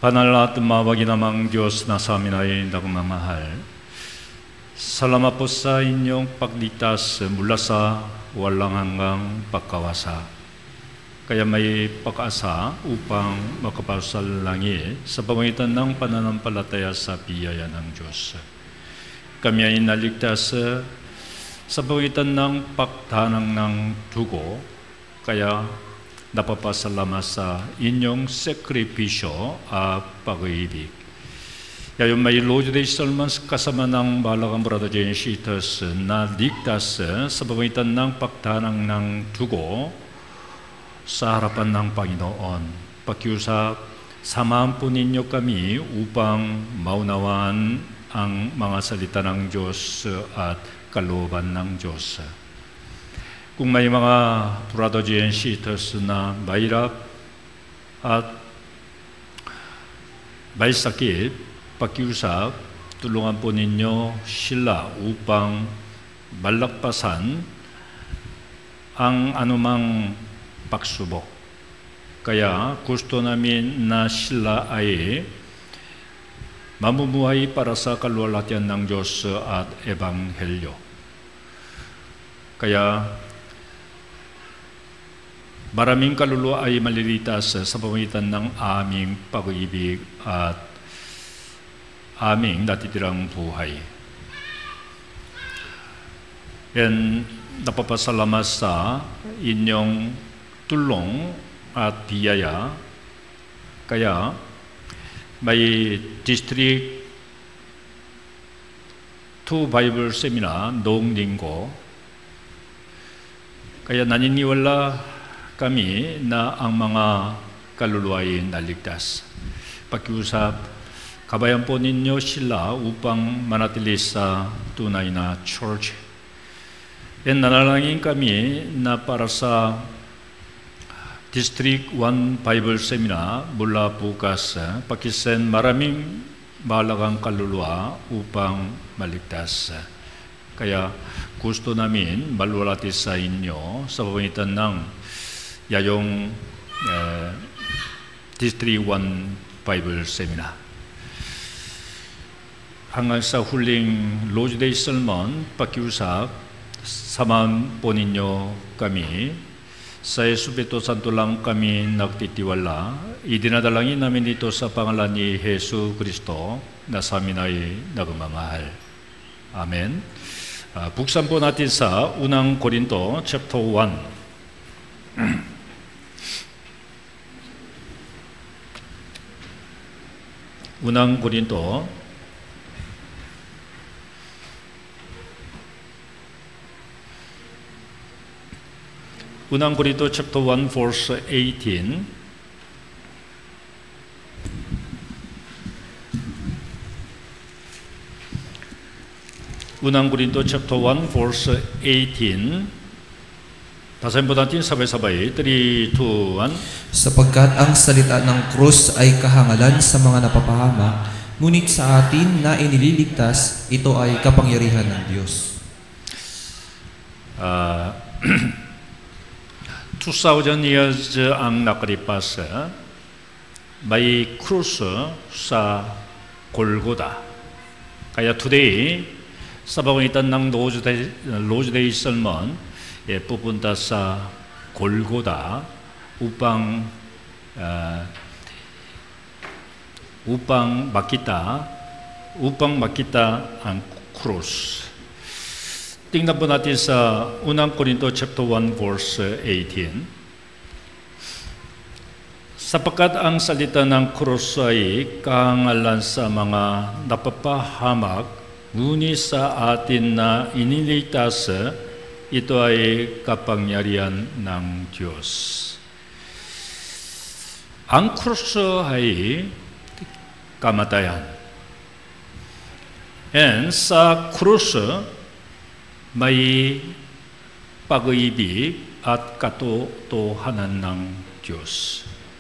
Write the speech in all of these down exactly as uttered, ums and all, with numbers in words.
Banal at mawagi namang Diyos na sa amin ay nagmamahal. Salamat po sa inyong pagligtas mula sa walang hanggang pagkawasa. Kaya may pag-asa upang makapasalangit sa pamamagitan ng pananampalataya sa biyaya ng Diyos. Kami ay naligtas sa pamamagitan ng pagtanang ng dugo, kaya napapasalamat sa inyong sakripisyo at pag-ibig. Yayon may Lord Day Salmons kasama ng Balagang Brother Jane Sheeters na ligtas sa pamamagitan ng pagtanang ng dugo sa harapan ng Panginoon. Pakiusap, samahan po ninyo kami upang maunawaan ang mga salita ng Diyos at kalooban ng Diyos. Kung may mga Brother Jane Sheeters na mahirap at may sakit, pakiusap, tulungan po ninyo sila upang malagpasan ang anumang pagsubok. Kaya gusto namin na sila ay mamumuhay para sa kaluwalhatian ng Diyos at Ebanghelyo. Kaya maraming kaluluwa ay malilitas sa pamamagitan ng aming pag-ibig at aming natitirang buhay. And napapasalamat sa inyong tulong at biyaya. Kaya may District two Bible Seminar noong linggo. Kaya naniniwala kami na ang mga kaluluwa ay naligtas. Pakiusap, kabayan po ninyo sila upang manatili sa tunay na church. And nanalangin kami na para sa District one Bible Seminar mula bukas, pakisend maraming mahalagang kaluluwa upang maligtas. Kaya gusto namin maluwalhati sa inyo sa pamamagitan ng Yayong uh, District one Bible Seminar. Hanggang sa huling Lord's Day Sermon, pakiusap, samahan po ninyo kami. Sa Espiritu Santo lang kami nagtitiwala. Idinadalangin namin dito sa pangalan ni Hesus Kristo na sa amin ay nagmamahal. Amen. Uh, buksan po natin sa unang Korinto chapter one. Unang Korinto Unang Korinto chapter one verse eighteen. Unang Korinto chapter one verse eighteen. Basahin po natin sabay-sabay. three, two, one. Sapagkat ang salita ng krus ay kahangalan sa mga napapahamak, ngunit sa atin na inililigtas, ito ay kapangyarihan ng Diyos. Uh, two thousand years ang nakalipas, may krus sa Golgotha. Kaya today, sa pamamagitan ng Lord's Day Sermon, eh, pupunta sa Golgotha upang uh, upang makita upang makita ang krus. Tingnan po natin sa unang Korinto chapter one verse eighteen. Sapagkat ang salita ng krus ay kahangalan sa mga napapahamak, ngunit sa atin na iniligtas, ito ay kapangyarihan ng Diyos. Ang krus ay kamatayan. And sa krus, may pag-ibig at katotohanan ng Diyos.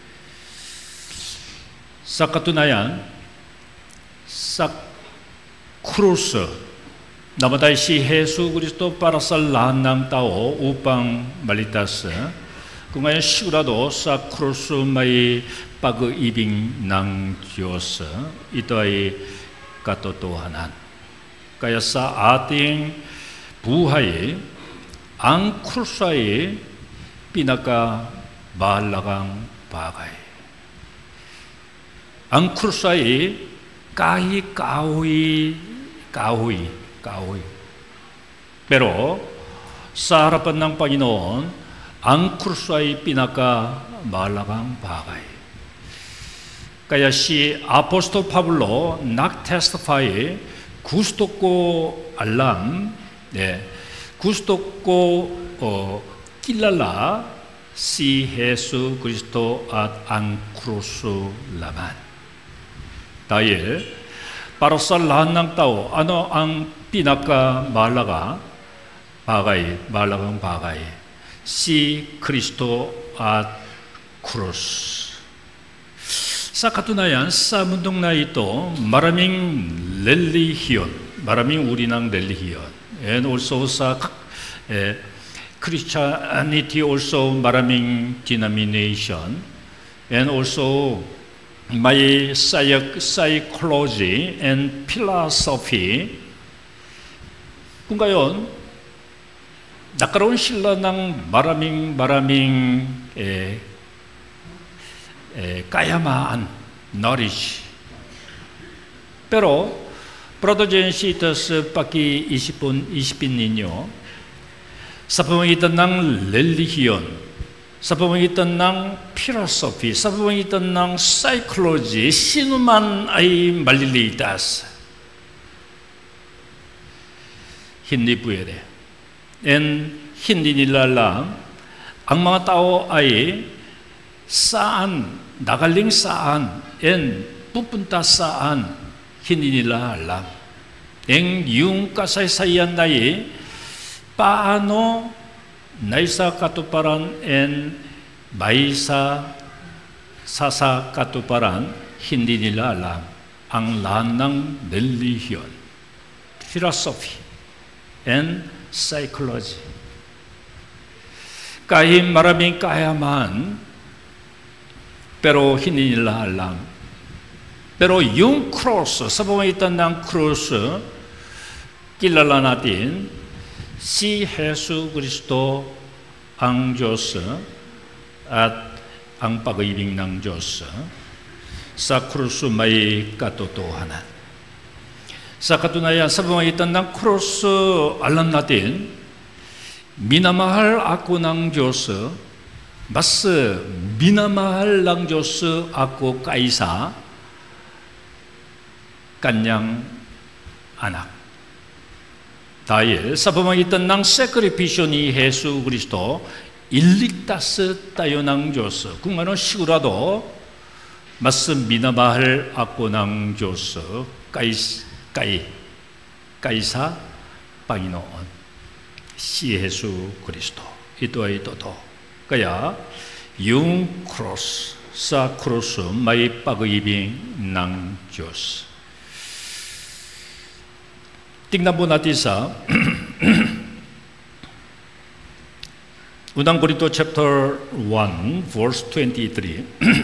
Sa katunayan, sa krus, namatay si Hesus Kristo para sa lahat ng tao upang maligtas. Kung sigurado sa krus may pag-ibig ng Diyos, ito ay katotohanan. Kaya sa ating buhay, ang krus ay pinaka-mahalagang bagay. Ang krus ay kahit kahoy, kahoy, kahoy. Pero sa harapan ng Panginoon, ang krus ay pinaka-mahalagang bagay. Kaya si Apostol Pablo nag-testify, gusto ko alam, eh, gusto ko oh, kilala si Yesu Kristo at ang krus laman. Dahil para sa lahat ng tao, ano ang pinaka-mahalaga bagay, mahalagang bagay? Si Kristo at krus. Sa katunayan, sa mundong na ito, maraming relihiyon, maraming uri ng relihiyon. And also sa eh, Christianity also maraming denomination. And also may psychology and philosophy. Kung gayon, nagkaroon sila ng maraming maraming eh, eh, kayamaan, knowledge. Pero, Brother Jensitas, paki-isipin isipin ninyo, sa pamamagitan ng relihiyon, sa pamamagitan ng philosophy, sa pamamagitan ng psychology, sino man ay maliligtas? Hindi pwede. And hindi nila alam, ang mga tao ay saan, nagaling saan, and pupunta saan, hindi nila alam. And yung kasaysayan na eh, paano naisa katuparan and maisa sasa katuparan, hindi nila alam ang lahat ng religion, philosophy, and psychology. Kahit maraming kayaman, pero hindi nila alam. Pero yung cross, sa pamamagitan ng cross, kilala natin si Yesu Kristo ang Diyos at ang pag-ibig ng Diyos. Sa cross may katotohanan. Sa katunayan, sa pamamagitan ng cross, alam natin, minamahal ako ng Diyos, mas minamahal ng Diyos ako kaysa kanyang anak. Dahil sa pamamagitan ng sakripisyo ni Yesu Kristo, iligtas tayo ng Diyos. Kung ano sigurado, mas minamahal ako ng Diyos kaysa Kay, kaysa Panginoon, si Yesu Kristo. Ito ay totoo. Kaya, yung cross, sa cross may pag-ibig ng Diyos. Tingnan po natin sa Unang Korinto chapter one, verse twenty-three.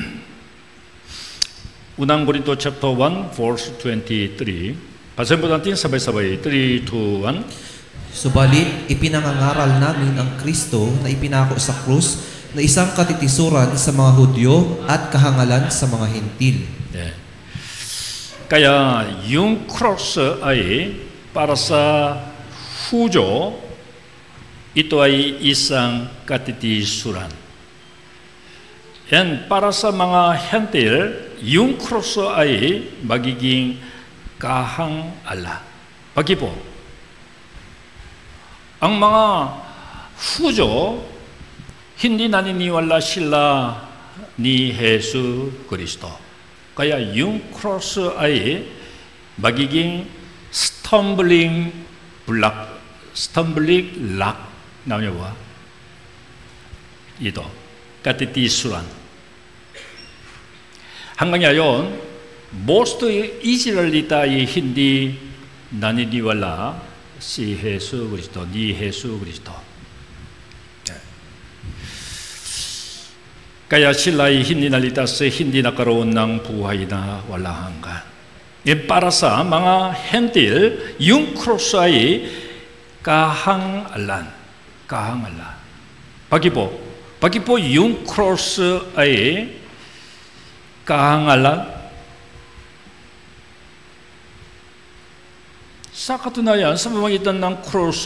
Unang Korinto chapter one, verse twenty-three. Basahin po natin sabay-sabay. three, two, one. Subalit, ipinangangaral namin ang Kristo na ipinako sa krus na isang katitisuran sa mga Hudyo at kahangalan sa mga Hentil. Yeah. Kaya yung cross ay para sa Hudyo, ito ay isang katitisuran. And para sa mga Hentil, yung cross ay magiging kahang-ala. Pagi po, ang mga Hudyo, hindi naniniwala sila ni Yesu Kristo. Kaya yung cross ay magiging stumbling block, stumbling block. Naman niyo ba? Ito, katitisuran. Hanggang ngayon, most Israelita ay hindi naniniwala si Yesu Kristo, ni Yesu Kristo. Kaya sila ay hindi naligtas, hindi nakaroon ng buhay na walang hanggan. E para sa mga hentil, yung cross ay kahangalan. Kahangalan. Pagi po, pagi po yung cross ay kahangalan. Sa katunayan, sa pamamagitan ng cross,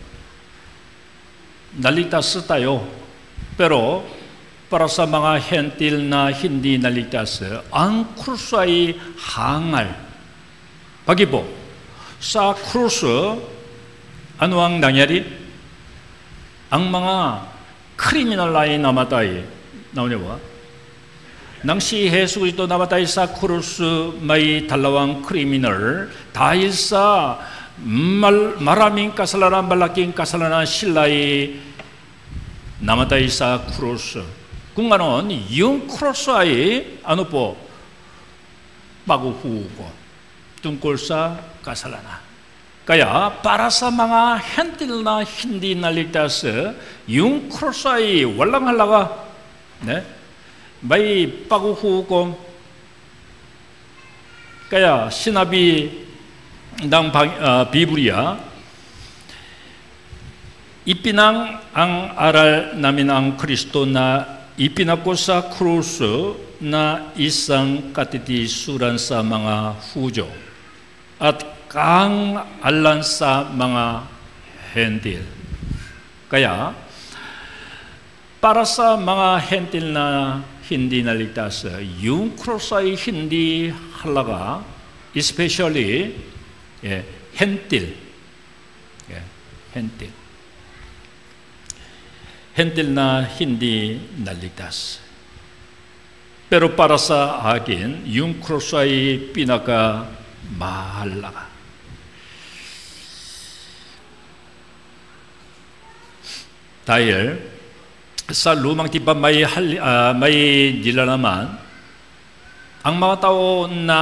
naligtas tayo. Pero para sa mga hentil na hindi naligtas, ang krus ay hangal. Pagi po, sa krus, ano ang nangyari? Ang mga kriminal ay namatay. Nauna ba? Nang si Jesus ito namatay sa krus, may dalawang kriminal dahil sa mal, maraming kasalanan, malaking kasalanan, sila ay namatay sa krus. Kung ganon, yung cross ay ano po? Paghuhuko tungkol sa kasalanan. Kaya para sa mga hentil na hindi naligtas, yung cross ay walang halaga. Ne? May paghuhukom. Kaya sinabi ng uh, Biblia, ipinang ang aral namin ang Kristo na ipinako sa krus na isang katitisuran sa mga Hudyo at kahangalan sa mga hentil. Kaya, para sa mga hentil na hindi naligtas, yung krus ay hindi halaga, especially yeah, hentil. Yeah, hentil. Hentil na hindi naligtas. Pero para sa akin, yung krus ay pinaka-mahalaga. Dahil sa lumang tipan may, uh, may nilalaman, ang mga tao na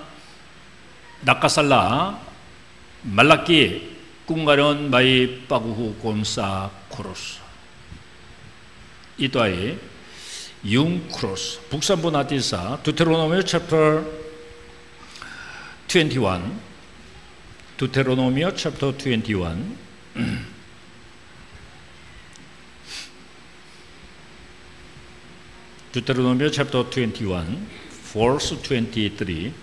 nakasala, malaki kung ganoon may paghuhukom sa krus. Ito ay yung cross. Buksan po natin sa Deuteronomy chapter twenty-one. Deuteronomy chapter twenty-one. Deuteronomy chapter twenty-one, verse twenty-three.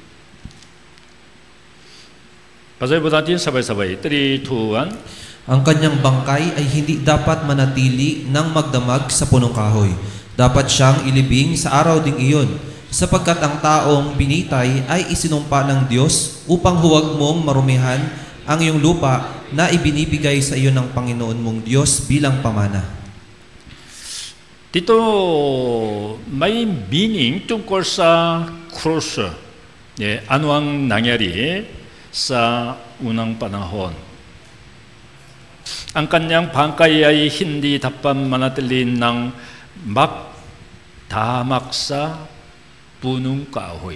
Basahin po natin sabay-sabay. three, two, one. Ang kanyang bangkay ay hindi dapat manatili ng magdamag sa punong kahoy. Dapat siyang ilibing sa araw ding iyon, sapagkat ang taong binitay ay isinumpa ng Diyos upang huwag mong marumihan ang iyong lupa na ibinibigay sa iyo ng Panginoon mong Diyos bilang pamana. Dito may meaning tungkol sa cross. Eh, ano ang nangyari sa unang panahon? Ang kanyang bangkay ay hindi dapat manatili ng magdamak sa punong kahoy.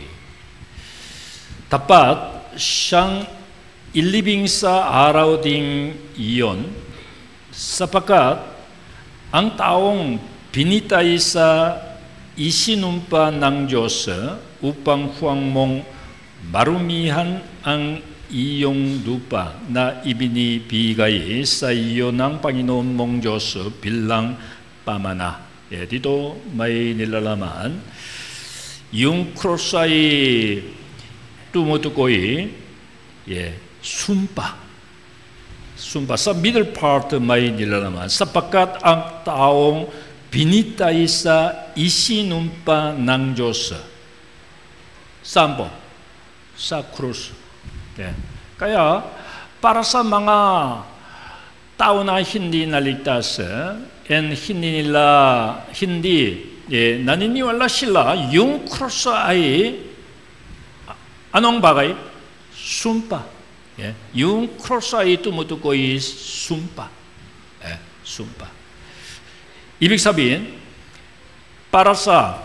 Dapat siyang ilibing sa araw ding iyon, sapagkat ang taong binitay sa isinumpa ng Diyos upang huwag mong marumihan ang iyong lupa na ibinibigay sa iyo ng Panginoon mong Diyos bilang pamana. Eh, dito may nilalaman. Yung cross ay tumutukoy eh, sumpa. Sumpa. Sa middle part may nilalaman. Sapagkat ang taong binitay sa isinumpa ng Diyos. Saan po? Sa cross. Okay. Kaya para sa mga tao na hindi naligtas and hindi nila hindi eh, naniniwala sila yung cross ay anong bagay? Sumpa. Yeah. Yung cross ay tumutukoy sumpa. Eh, sumpa. Ibig sabihin para sa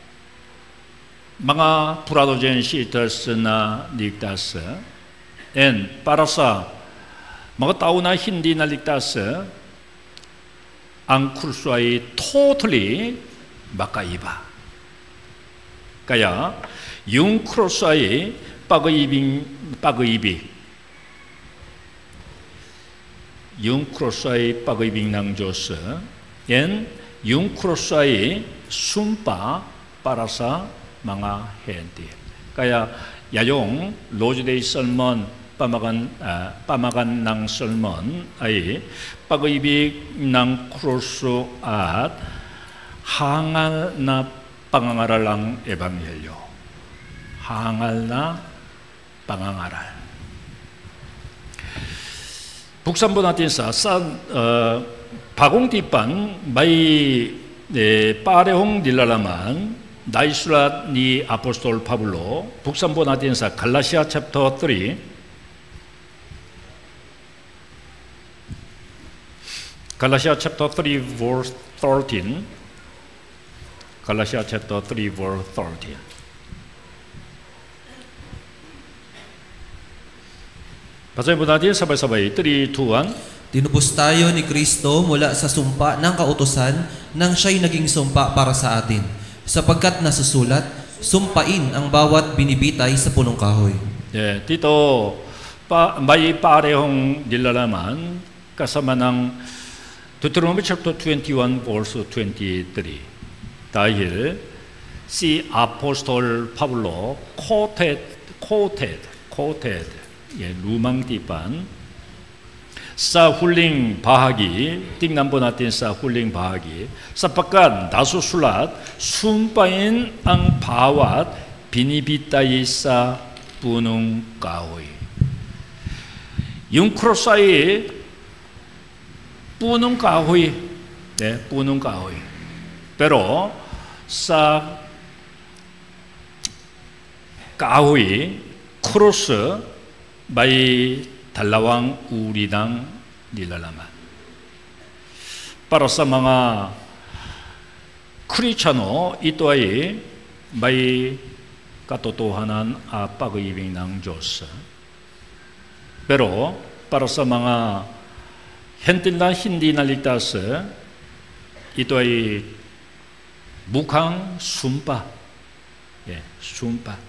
mga protogenitators na ligtas, and para sa mga tao na hindi naligtas, ang krus ay totally makaiba. Kaya yung cross ay pag-ibig, pag-ibig. Yung cross ay pag-ibig ng Diyos. And yung cross ay sumpa para sa mga hentil. Kaya yayong Lord's Day sermon, pamagan, uh, pamagan ng sermon ay pag-ibig ng cross at hangal na pangangaral ng Ebanghelyo. Hangal na pangangaral. Buksan po natin sa, sa uh, bagong tipan may eh, parehong nilalaman na isulat ni Apostol Pablo. Buksan po natin sa Galatia chapter three. Galatia chapter three verse thirteen. Galatia chapter three verse thirteen. Basahin po natin sabay-sabay. three, two, one. Tinubos tayo ni Kristo mula sa sumpa ng kautusan nang siya'y naging sumpa para sa atin. Sapagkat nasusulat, sumpain ang bawat binibitay sa punong kahoy. Yeah, dito pa, may parehong nilalaman kasama ng Deuteronomy chapter twenty-one verse twenty-three. Dahil si Apostol Pablo quoted, quoted, quoted 예, lumang tipan sa huling bahagi, tingnan po natin sa huling bahagi, sapagkat nasusulat, sumpain ang bawat binibitay sa punong kahoy. Yung cross ay punong kahoy, 네, punong kahoy. Pero sa kahoy, cross may dalawang uri ng nilalaman. Para sa mga Kristiyano, ito ay may katotohanan at pag-ibig ng Diyos. Pero para sa mga hentil na hindi naligtas, ito ay mukhang sumpa. 예, sumpa.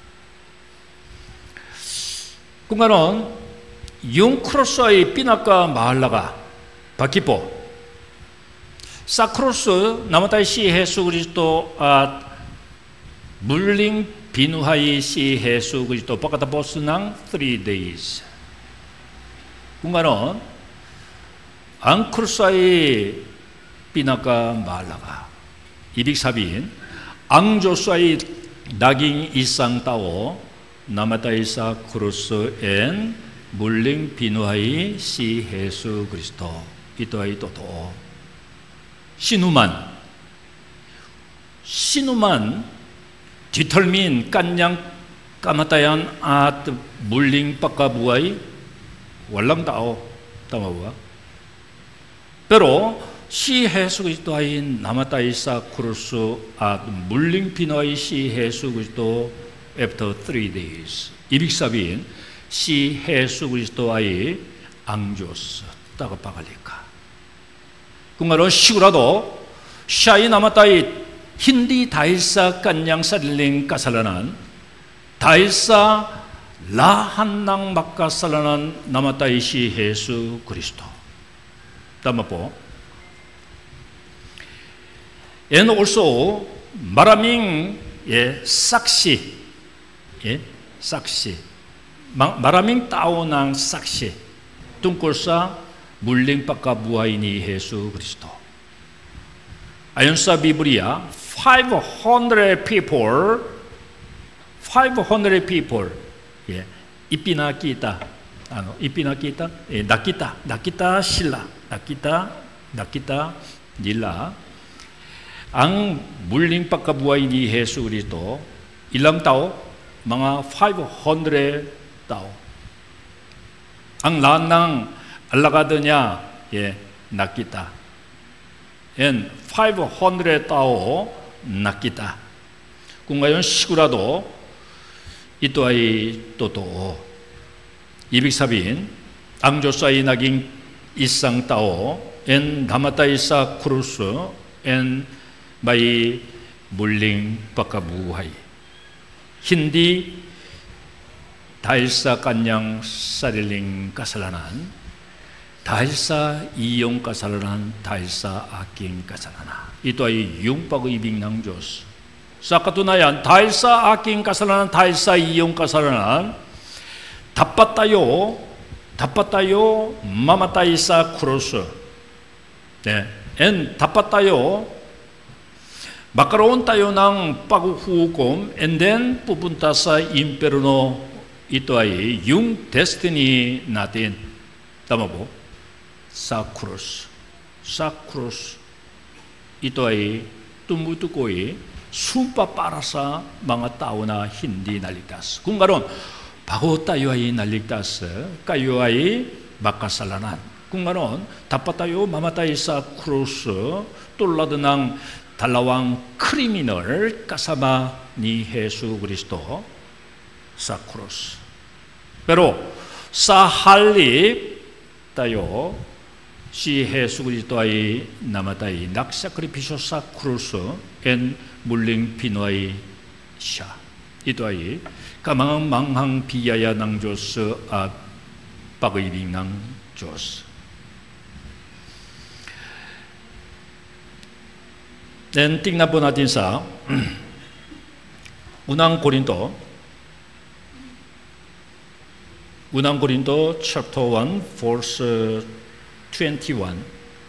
Kung ganon, yung cross ay pinaka-mahalaga, bakipo. Sa cross, namatay si Yesu Kristo at muling binuhay si Yesu Kristo pagkatapos ng three days. Kung ganon, ang cross ay pinaka-mahalaga. Ibig sabihin, ang Diyos ay naging isang tao, namatay sa krus and muling binuhay si Yesu Kristo. Ito ay totoo. Sinuman, sinuman determine kanyang kamatayan at muling pagkabuhay, walang tao. Tama ba? Pero si Yesu Kristo ay namatay sa krus at muling binuhay si Yesu Kristo after three days. Ibig sabihin, si Yesu Kristo ay ang Diyos, tagapaglikha. Kung ano sigurado siya ay namatay hindi dahil sa kanyang sariling kasalanan, dahil sa lahat ng makasalanan namatay si Yesu Kristo. Tama po? And also, maraming eh, saksi 예, saksi. Maraming tao ng saksi tungkol sa muling pagkabuhay ni Yesu Kristo. Ayon sa Biblia, five hundred people, five hundred people, 예, ipinakita, ano, ipinakita, eh, nakita, nakita sila, nakita, nakita nila ang muling pagkabuhay ni Yesu Kristo. Ilang tao? Mga five hundred tao. Ang lahat ng alagad niya, 예, nakita. And five hundred tao nakita. Kung ngayon sigurado, ito ay totoo. Ibig sabihin, ang Diyos ay naging isang tao and namatay sa krus and may muling pagkabuhay. Hindi dahil sa kanyang sariling kasalanan, dahil sa iyong kasalanan, dahil sa aking kasalanan. Ito ay yung pag-ibig ng Diyos. Sa katunayan, dahil sa aking kasalanan, dahil sa iyong kasalanan, dapat tayo, dapat tayo mamatay sa krus. 네. And dapat tayo, magkaroon tayo ng paghuhukom, and then pupunta sa impyerno. Ito ay yung destiny natin. Tama po? Sa krus. Sa krus. Ito ay tumutukoy sumpa para sa mga tao na hindi naligtas. Kung ganon, bago tayo ay naligtas, kayo ay makasalanan. Kung ganon, dapat tayo mamatay sa krus tulad ng dalawang kriminal kasama ni Hesu Kristo sa krus. Pero sa halip tayo, si Hesu Kristo ay namatay, nagsakripisyo sa krus, and muling pinuhay siya. Ito ay kamangang-manghang biyaya ng Diyos at pag-ibig ng Diyos. Then tingnan po natin sa unang Korinto, unang Korinto chapter one verse twenty-one.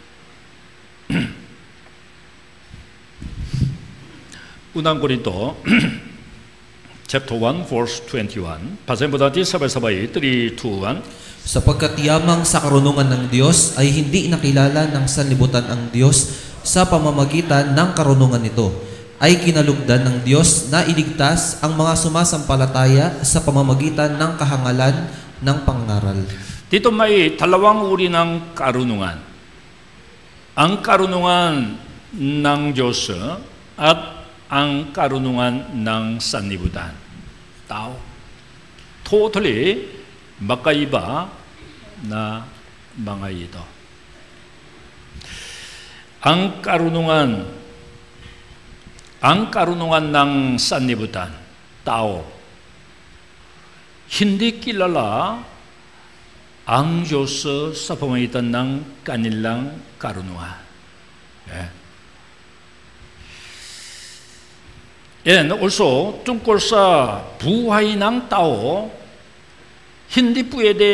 unang Korinto chapter one verse twenty-one. Basahin po natin sabay-sabay. three, two, one. Sapagkat yamang sa karunungan ng Diyos ay hindi nakilala ng sanlibutan ang Diyos sa pamamagitan ng karunungan nito, ay kinalugdan ng Diyos na iligtas ang mga sumasampalataya sa pamamagitan ng kahangalan ng pangaral. Dito may dalawang uri ng karunungan. Ang karunungan ng Diyos at ang karunungan ng sanlibutan. Tao. Totally magkaiba na mga ito. Ang karunungan, ang karunungan ng sanlibutan, tao, hindi kilala ang Diyos sa pamamagitan ng kanilang karunungan. Yeah. And also, tungkol sa buhay ng tao, hindi pwede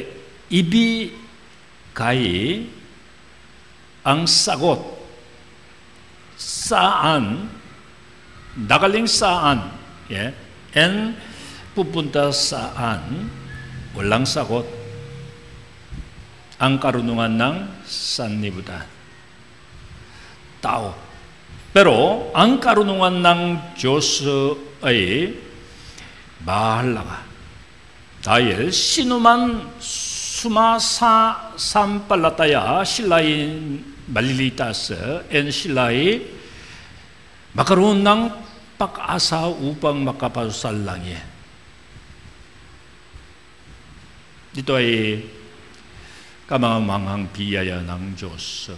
ibigay ang sagot saan, nagaling saan, yeah? And pupunta saan, walang sagot. Ang karunungan ng sanlibutan, tao. Pero ang karunungan ng Diyos ay bahala ka. Dahil sinuman sumasampalataya, sila'y malilitas, and sila'y magkaroon ng pag-asa upang makapasok sa langit. Dito ay kamangang biyaya ng Diyos.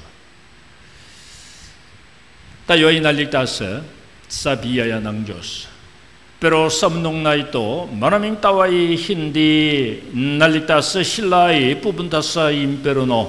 Tayo ay naligtas sa biyaya ng Diyos. Pero sa mundong na ito, maraming tao ay hindi naligtas, sila ay pupunta sa impyerno.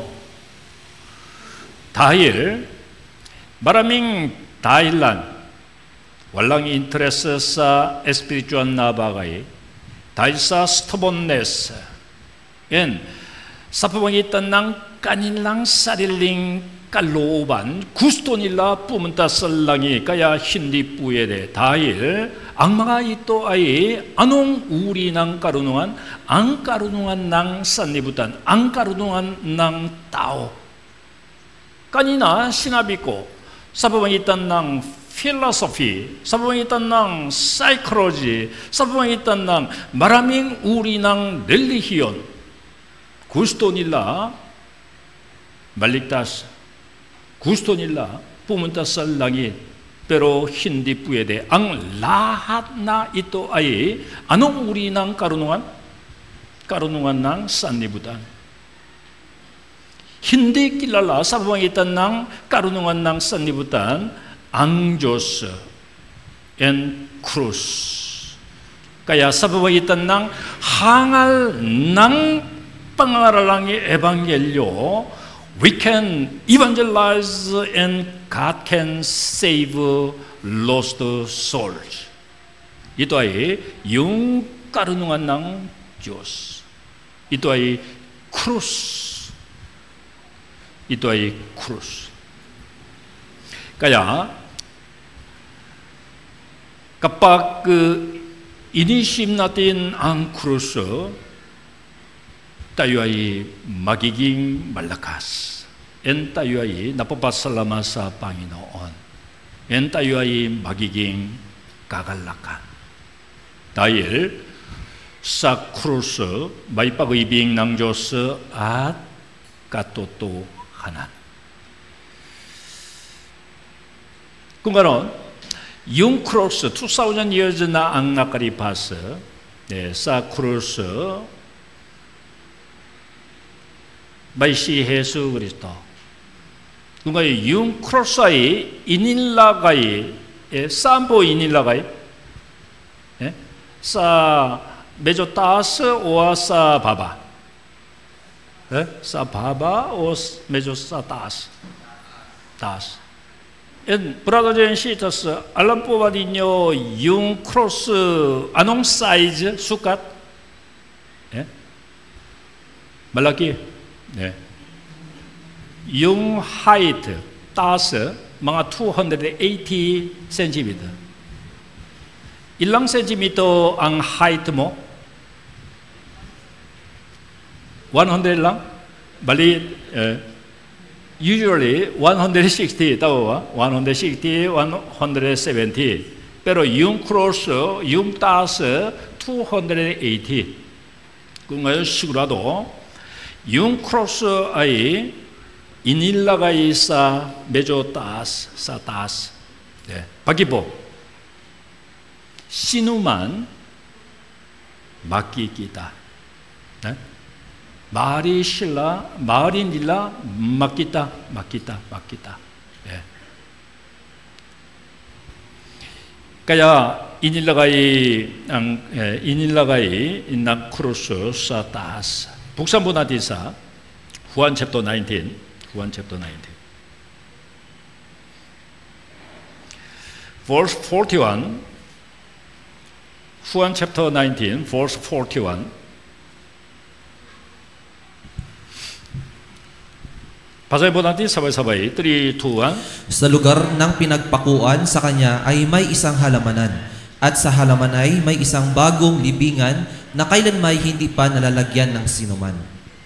Dahil maraming dahilan, walang interest sa spiritual na bagay, dahil sa stubbornness, and sa pamamagitan ng kanilang sariling kalooban, gusto nila pumunta sa langit, kaya hindi pwede. Dahil ang mga ito ay anong uri ng karunungan? Ang karunungan ng sanlibutan, ang karunungan ng tao. Kanina sinabi ko, sa pamamagitan ng philosophy, sa pamamagitan ng psychology, sa pamamagitan ng maraming uri ng relihiyon, gusto nila maligtas. Gusto nila pumunta sa langit, pero hindi pwede. Ang lahat na ito ay anong uri ng karunungan? Karunungan ng sanlibutan. Hindi kilala sa pamamagitan ng karunungan ng sanlibutan angios and cruz. Kaya sa pagitan ng hangal ng pangaralang ebanghelyo, we can evangelize and God can save lost souls. Ito ay yung karunungan ng Diyos. Ito ay krus. Ito ay krus. Kaya kapag inisip natin ang krus, tayo ay magiging malakas. And tayo ay napapasalamat sa Panginoon. And tayo ay magiging kagalakan. Dahil sa krus, may pag-ibig ng Diyos at katotohanan. Kung ganoon, yung krus, two thousand years na ang nakalipas, eh, sa krus, by si Yesu Kristo. Kung yung cross ay inilagay, eh, saan po inilagay? Eh? Sa medyo taas o sa baba? Eh? Sa baba o medyo sa taas? Taas. And brothers and sisters, alam po ba ninyo yung cross, anong size, sukat? Eh? Malaki. 네. yung height, taas, mga two hundred eighty centimeter. Ilang centimeter ang height mo? one hundred lang? Bali, eh, usually one hundred sixty, tama ba? one hundred sixty, one hundred seventy. Pero yung cross, yung taas, two hundred eighty. Kung ngayon sigurado, yung cross ay inilagay sa medyo taas, sa taas. 네. Pagi po, sinuman makikita. 네? 말이 실라, 말이 nila makita, makita, makita. 네. Kaya inilagay ang eh, inilagay ng cross sa taas. Buksan po natin sa Juan chapter nineteen. Juan chapter nineteen. Verse forty-one. Juan chapter nineteen, verse forty-one. Basahin po natin sabay-sabay. three, two, one. Sa lugar ng pinagpakuan sa kanya ay may isang halamanan, at sa halaman ay may isang bagong libingan na kailanmay hindi pa nalalagyan ng sinuman.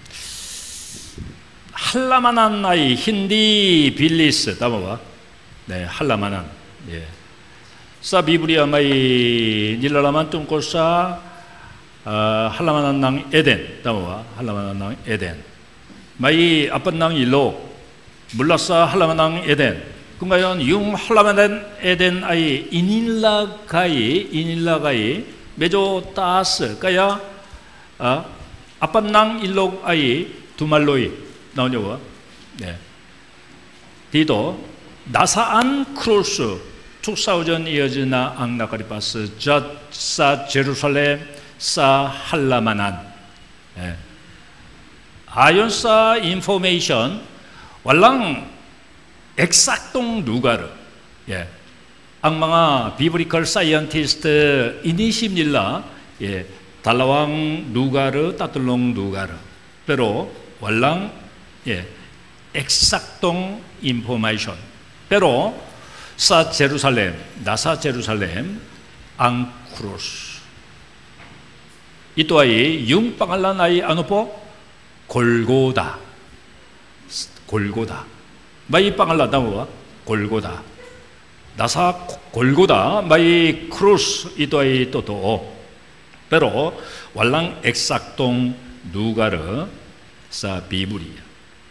할라마난 ay hindi bilis, tama ba? 네, 할라마난. 예. Sa Biblia may nilalaman tungkol sa uh, 할라마난 ng Eden, tama ba? 할라마난 ng Eden. May apat ng ilog mula sa 할라마난 ng Eden. Kung ngayon, yung 할라마난 Eden ay inilagay, inilagay, medyo taas. Kaya uh, apat ng ilog ay tumaloy. 나오냐 봐. 네. Dito, nasaan krus two thousand years na ang nakalipas sa Jerusalem sa 할라마난. 네. Ayon sa information, walang eksaktong lugar. 예. Ang mga biblical scientist inisip nila 예, dalawang lugar, tatlong lugar. Pero walang 예, eksaktong information. Pero sa Jerusalem, nasa Jerusalem ang krus. Ito ay yung pangalan ay ano po? 골고다. 골고다. May pangalan daw ba? 골고다. nasa 골고다 may krus. Ito ay totoo. Pero walang eksaktong lugar sa Biblia.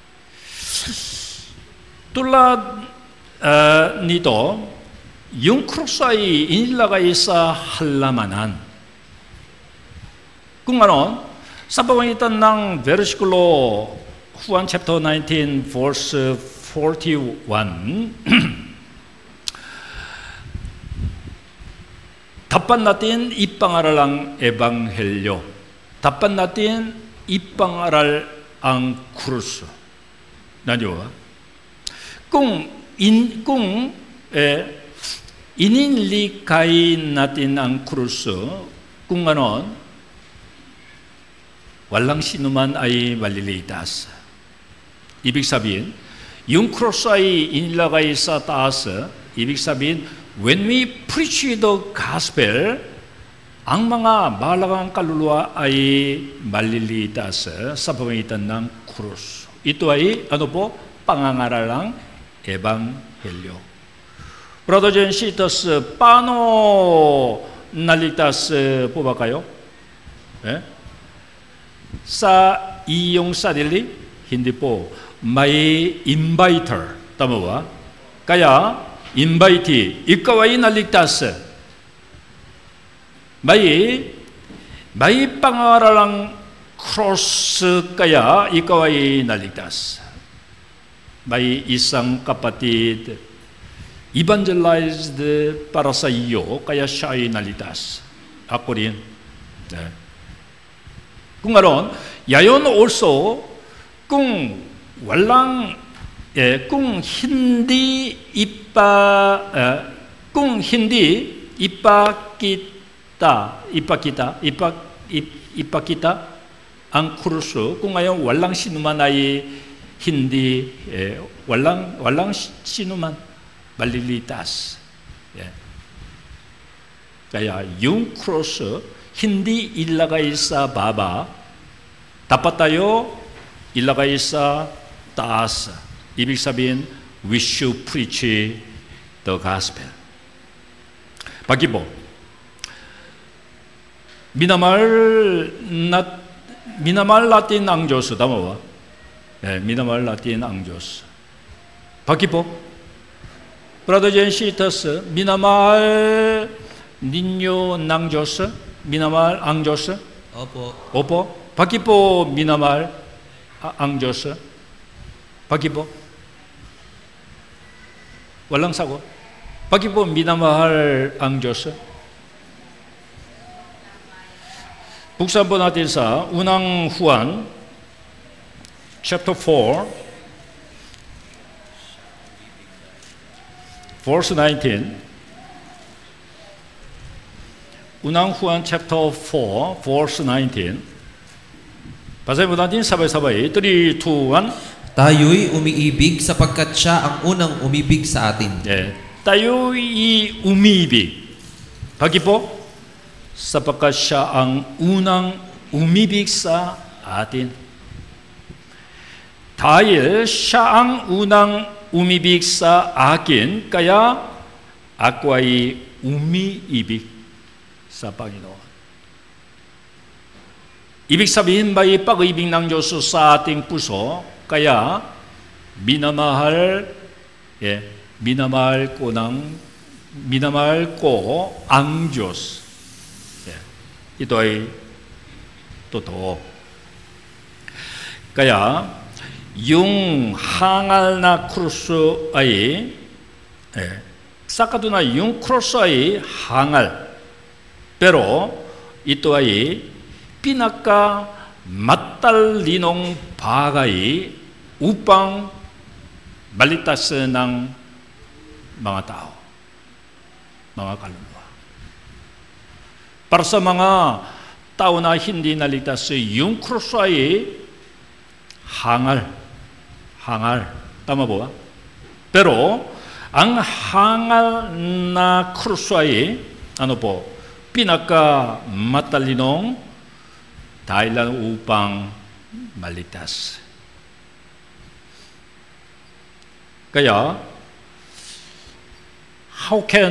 Tulad uh, nito, yung krus ay inilagay sa 할라마난. Kung ano, sa pamamagitan ng versikulo Juan chapter nineteen verse forty-one, dapat natin ipangaral ang ebanghelyo. Dapat natin ipangaral ang krus. Nandiyo ba? Kung, in, kung eh, ininlikay natin ang krus, kung ganon, walang sinuman ay maliligtas. Ibig sabihin, yung krus ay inilagay sa taas. Ibig sabihin, when we preach the gospel, ang mga bahalagang kaluluwa ay maliligtas sa pamamagitan ng krus. Ito ay, ano po, pangangaralang ebanghelyo. Brothers and sisters, paano naligtas po ba kayo? Eh? Sa iyong sarili? Hindi po. May inviter. Tama ba? Kaya, invitee, ikaw ay naligtas. May, may pangaralang cross kaya ikaw ay naligtas. May isang kapatid evangelized para sa iyo, kaya siya ay naligtas. Ako rin. Yeah. Kung ganon, yayon also, kung walang, eh, kung hindi ipa, eh, kung hindi ipakita, ipakita, ipak, ip, ipakita ang kruso, kung ngayon walang sinuman ay hindi, eh, walang, walang sinuman, malilitas. Yeah. Kaya yung kruso, hindi ilagay sa baba, dapat tayo ilagay sa taas. Ibig sabihin, we should preach the gospel. Pag-ibo, minamahal na, minamahal natin ang Diyos. Tama ba? Eh, minamahal natin ang Diyos. Pag-ibo, brothers and sisters, minamahal ninyo ng Diyos? Minamahal ang Diyos? Opo. Opo. Bakit po minamahal ang Diyos? Bakit po? Walang sagot. Bakit po minamahal ang Diyos? Buksan po natin sa unang Juan, chapter four, verse nineteen. Unang Juan chapter four, verse nineteen. Basahin mo natin sabay-sabay. three, two, one. Tayo'y umiibig sapagkat siya ang unang umibig sa atin. 네, tayo'y umibig. Bakit po? Sapagkat siya ang unang umibig sa atin. Dahil siya ang unang umibig sa akin, kaya ako ay umiibig sa Panginoon. Ibig sabihin ba yung pag-ibig ng Diyos sa ating puso, kaya minamahal, eh, minamahal ko ng, minamahal ko ang Diyos. Eh, ito ay totoo. Kaya yung hangal na kruso ay, eh, sa kaduna yung kruso ay hangal. Pero ito ay pinaka matalinong bagay upang maligtas ng mga tao, mga kaluluwa. Para sa mga tao na hindi naligtas, yung krus ay hangal. Hangal. Tama ba? Pero ang hangal na krus ay ano po? Pinaka matalinong dahilan upang maligtas. Kaya, how can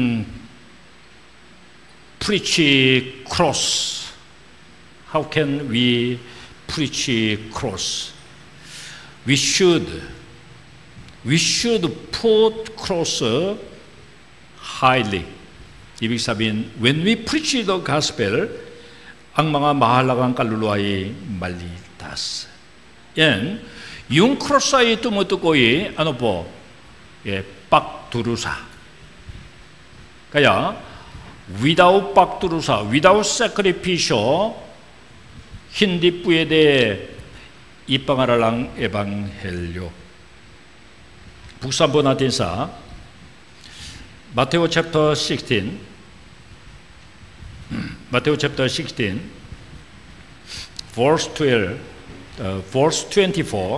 preach cross? How can we preach cross? We should, we should put cross highly. Ibig sabihin, when we preach the gospel, ang mga mahalagang kaluluwa ay maligtas. Yan, yung cross ay tumutukoy, ano po, eh, pagdurusa. Kaya, without pagdurusa, without sacrificio, hindi pwede ipangaral ang ebanghelyo. Buksan po natin sa Matthew chapter sixteen. Matthew chapter sixteen, verse twelve, uh, verse twenty-four.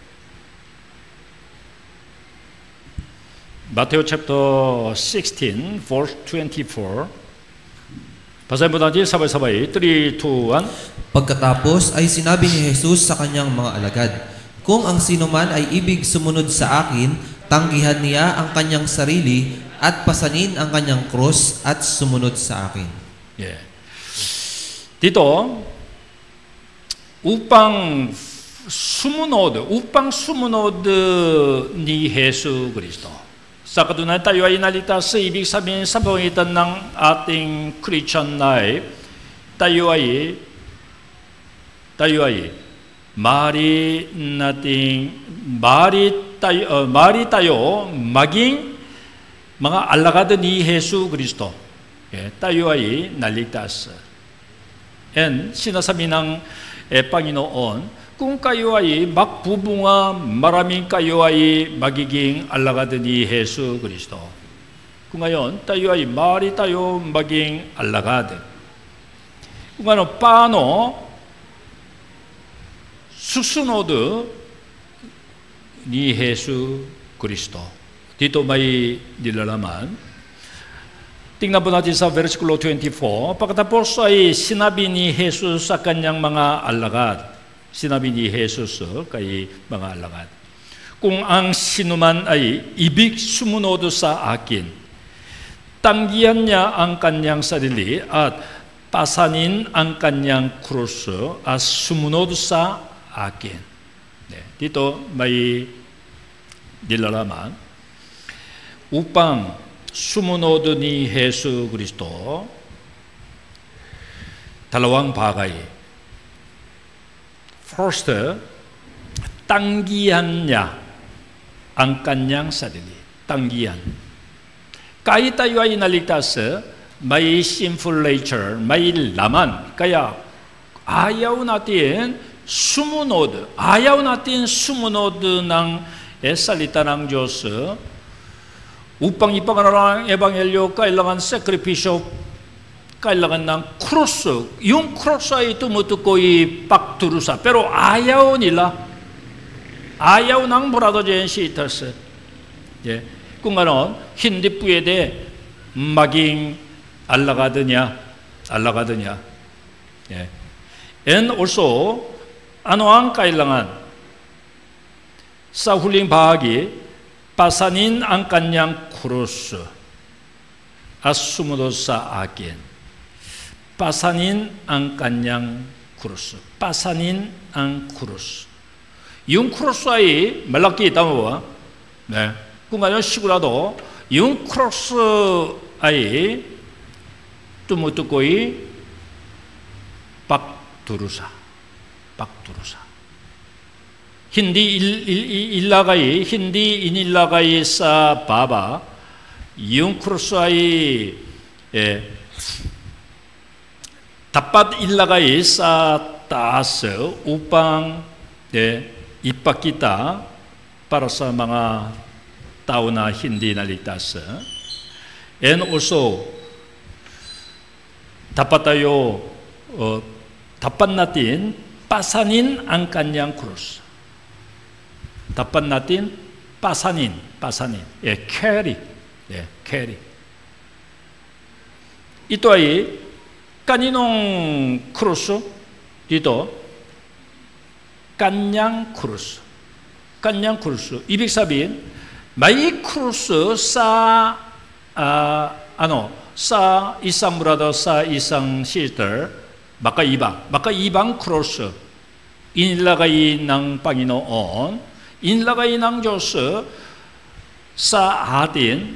Matthew chapter sixteen, verse twenty-four. Basahin po natin sabay-sabay. three, two, one. Pagkatapos ay sinabi ni Jesus sa kanyang mga alagad, kung ang sinuman ay ibig sumunod sa akin, tanggihan niya ang kanyang sarili at pasanin ang kanyang krus at sumunod sa akin. Yeah. Dito, upang sumunod, upang sumunod ni Yesu Kristo. Sa katunayan, tayo ay naligtas, ibig sabihin sa pamamagitan ng ating Christian life, tayo ay tayo ay mari nating mari tayo uh, mari tayo maging mga alagad ni Yesu Kristo. Okay, tayo ay naligtas. And sinasabi ng eh, Panginoon, kung kayo ay magbubunga, maraming kayo ay magiging alagad ni Yesu Kristo. Kung ngayon, tayo ay mari tayo maging alagad. Kung ano, paano susunod ni Yesu Kristo? Dito may nilalaman. Tingnan po natin sa versikulo twenty-four. Pagkatapos ay sinabi ni Jesus sa kanyang mga alagad. Sinabi ni Jesus kay mga alagad, kung ang sinuman ay ibig sumunod sa akin, tanggihan niya ang kanyang sarili at pasanin ang kanyang krus at sumunod sa akin. Dito may nilalaman. Upang sumunod ni Yesu Kristo, dalawang bagay. First, tanggihan niya ang kanyang sarili. Tanggihan. Kahit tayo ay naligtas, may sinful nature, may laman. Kaya ayaw natin sumunod. Ayaw natin sumunod ng eh, salita ng Diyos. Upang ipangaral ang ebanghelyo, kailangan sakripisyo, kailangan ng krus. Yung krus ay tumutukoy pagdurusa. Pero ayaw nila. Ayaw ng brother Jensitas. Yeah. Kung ano, hindi pwede maging alagad niya. Alagad niya. Yeah. And also, ano ang kailangan? Sa huling bahagi, pasanin ang kanyang krus at sumunod sa akin. Pasanin ang kanyang krus. Pasanin ang krus. Yung krus ay malaki, tama ba? 네. Kung ano sigurado, yung krus ay tumutukoy pagdurusa. Pagdurusa. Hindi il, il, ilagay, hindi inilagay sa baba, yung krus ay eh, dapat ilagay sa taas upang eh, ipakita para sa mga tao na hindi naligtas. And also, dapat tayo, uh, dapat natin pasanin ang kanyang krus. Dapat natin pasanin, pasanin. Eh, carry. Eh, carry. Ito ay kaninong krus? Dito, kanyang krus. Kanyang krus. Ibig sabihin, may krus sa uh, ano, sa isang brother, sa isang sister, baka iba, baka ibang krus inilagay ng Panginoon, inilagay ng Diyos sa atin,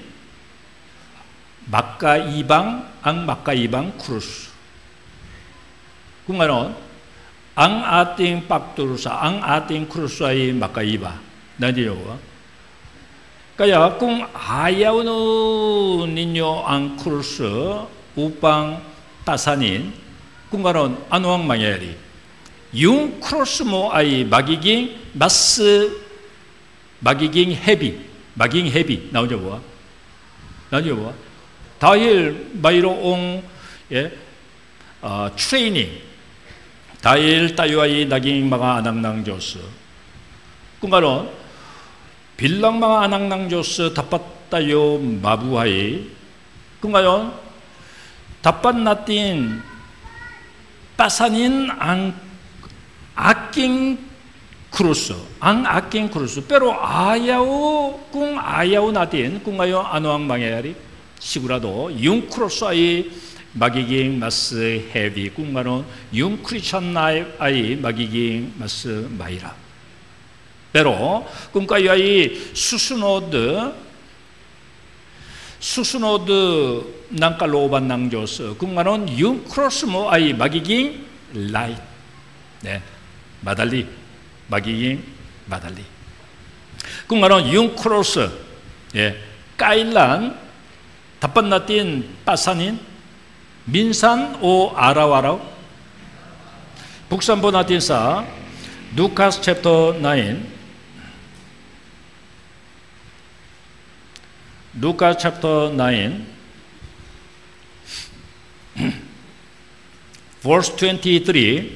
makaibang ang makaibang krus. Kung ano, ang ating pagdurusa, ang ating krus ay makaiba. Nandiyo ba? Kaya kung ayaw no ninyo ang krus, upang pasanin kung ganon ano ang mangyayari. Yung cross mo ay magiging mas magiging heavy, magiging heavy. Naon niyo ba? Naon niyo ba? Dahil mayroong 예, 어, training. dahil tayo ay naging mga anak ng Diyos. Kung ganon, bilang mga anak ng Diyos, dapat tayo mabuhay. Kung ganon, dapat natin pasanin ang aking krus, ang aking krus. Pero ayaw, kung ayaw natin, kung ngayon ano ang mangyayari, sigurado yung krus ay magiging mas heavy. Kung ganon, yung Christian life ay magiging mas mahirap. Pero kung kayo ay susunod, susunod ng kalooban ng Diyos, kung ganon, yung cross mo ay magiging light. 네, madali. magiging madali. Kung ganon, yung cross, 예, kailan dapat natin pasanin? Minsan o araw-araw? Buksan po natin sa Lucas chapter nine. Lucas chapter nine, verse twenty-three.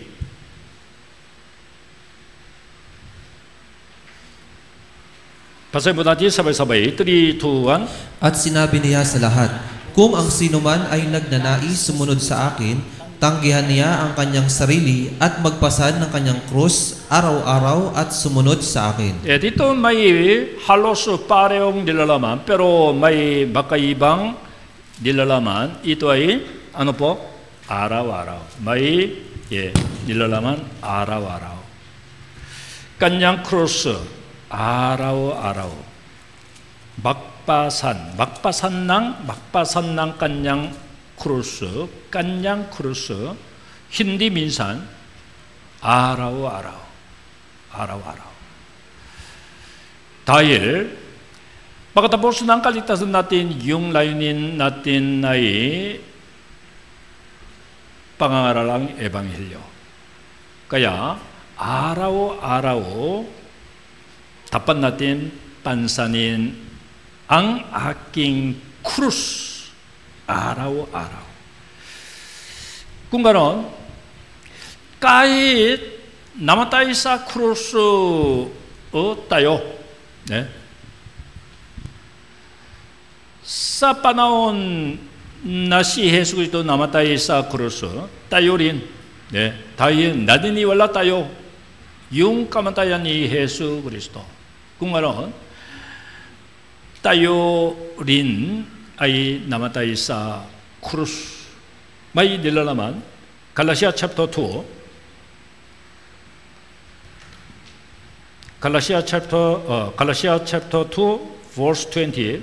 Basahin po natin sabay-sabay. three, two, one. At sinabi niya sa lahat, kung ang sinuman ay nagnanais sumunod sa akin, tanggihan niya ang kanyang sarili at magpasan ng kanyang krus araw-araw at sumunod sa akin. Eh, dito may halos parehong nilalaman, pero may makaibang nilalaman. Ito ay, ano po? Araw-araw. May eh, nilalaman araw-araw. Kanyang krus araw-araw. Magpasan, magpasan ng, magpasan ng kanyang krus, kanyang krus, hindi minsan, araw-araw, araw-araw. Dahil, pagkatapos ng kaligtasan natin, yung layunin natin ay pangangaralang ebanghelyo. Kaya, araw-araw, dapat natin pansanin ang aking krus araw-araw. Kung ganon, kahit namatay sa krus o tayo, 네? sa panahon na si Yesu Kristo namatay sa krus, tayo rin, 네? dahil naniniwala tayo yung kamatayan ni Yesu Kristo. Kung ganon, tayo rin ay namatay sa krus. May nilalaman, Galatia chapter two, Galatia chapter, uh, Galatia chapter two, verse twenty.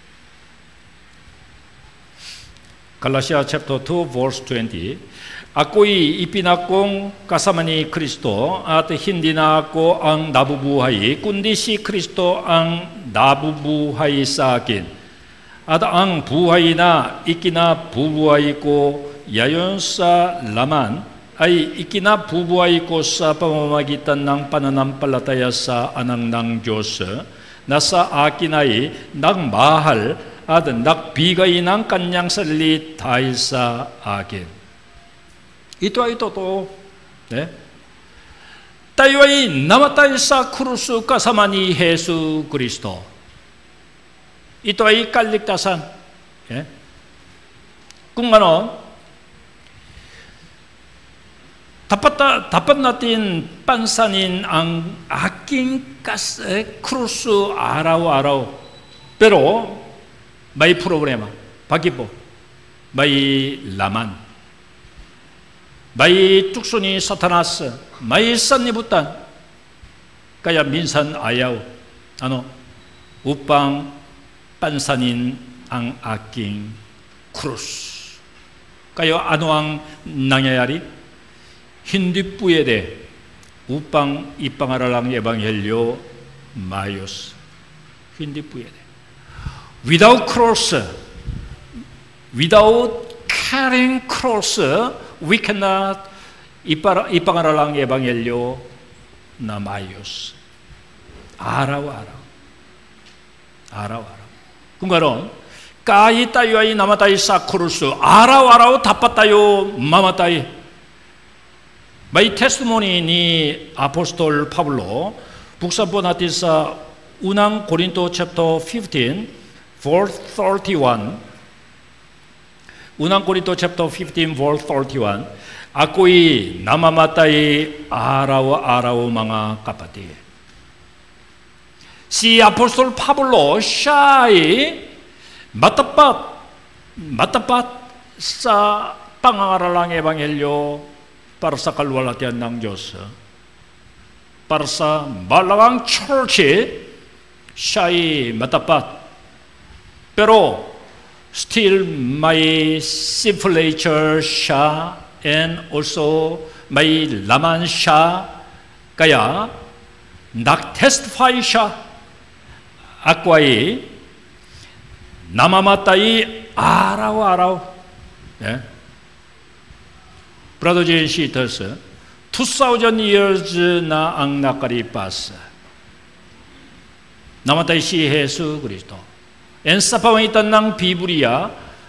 Galatia chapter two, verse twenty. Ako'y ipinakong kasama ni Kristo at hindi na ako ang nabubuhay, kundi si Kristo ang nabubuhay sa akin. At ang buhay na ikinabubuhay ko yayon sa laman ay ikinabubuhay ko sa pamamagitan ng pananampalataya sa Anak ng Diyos na sa akin ay nagmahal at nagbigay ng kanyang sarili dahil sa akin. Ito ay totoo. 네? tayo ay namatay sa krus kasama ni Yesu Kristo. Ito ay kaligtasan. 네? Kung ano, dapat, dapat natin pansanin ang aking kas, eh, krus araw-araw. Pero may problema. Bakit po? May laman. May tukso ni Satanas, may sanlibutan. Kaya minsan ayaw, ano, upang pansanin ang aking krus. Kaya ano ang nangyayari? Hindi pwede upang ipangaral ang ebanghelyo maayos. Hindi pwede. Without cross, without carrying cross, we cannot ipangaral ang ebanghelyo na maayos. Araw-araw. Araw-araw. Kung ganoon, kahit tayo ay namatay sa krus, araw-araw dapat tayo mamatay. May testimony ni Apostol Pablo, buksan po natin sa unang Korinto chapter fifteen, verse thirty-one. Unang Korinto chapter fifteen, verse thirty-one. Ako'y namamatay araw-araw mga kapatid. Si Apostol Pablo, siya ay matapat, matapat sa pangangaralang ebanghelyo para sa kalwalhatian ng Diyos. Para sa malagang church, siya ay matapat. Pero still may sinful nature siya and also may laman siya. Kaya nag-testify siya. Ako ay namamatay araw-araw. Yeah. Brothers and sisters, two thousand years na ang nakalipas. Namatay si Yesu Kristo. And sa pamamagitan ng Biblia,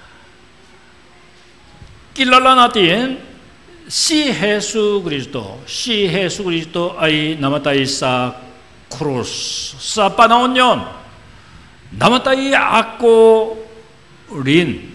kilala natin si Yesu Kristo. Si Yesu Kristo ay namatay sa krus. Sa panahon yon, namatay ako rin.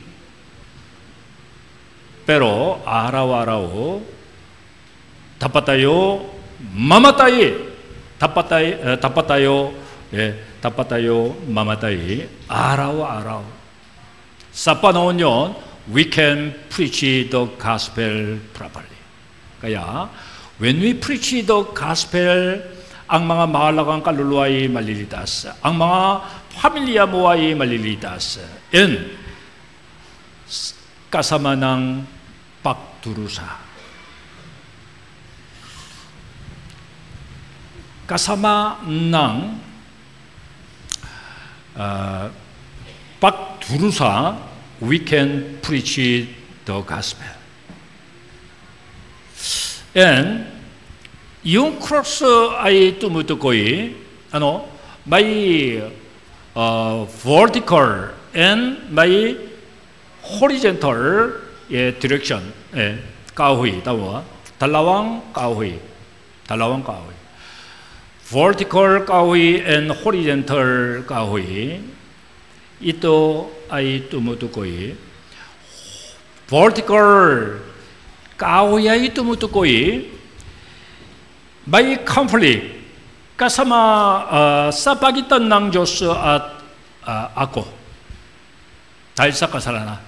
Pero araw-araw dapat tayo mamatay. Dapat tayo, eh, dapat tayo, eh, dapat tayo mamatay araw-araw. Sa panahon yon, we can preach the gospel properly. Kaya, when we preach the gospel, ang mga mahalagang kaluluwa ay malilitas. Ang mga pamilya mo ay malilitas. And kasama ng pagdurusa. Kasama ng uh, pagdurusa, we can preach the gospel. And yung cross ay tumutukoy, ano, may uh, vertical and may horizontal 예, direction, 예, kahoy, tama? Dalawang kahoy, dalawang kahoy. Vertical kahoy and horizontal kahoy, ito ay tumutukoy. Vertical kahoy ay tumutukoy, may conflict kasama uh, sa pagitan ng Diyos at uh, ako dahil sa kasalanan.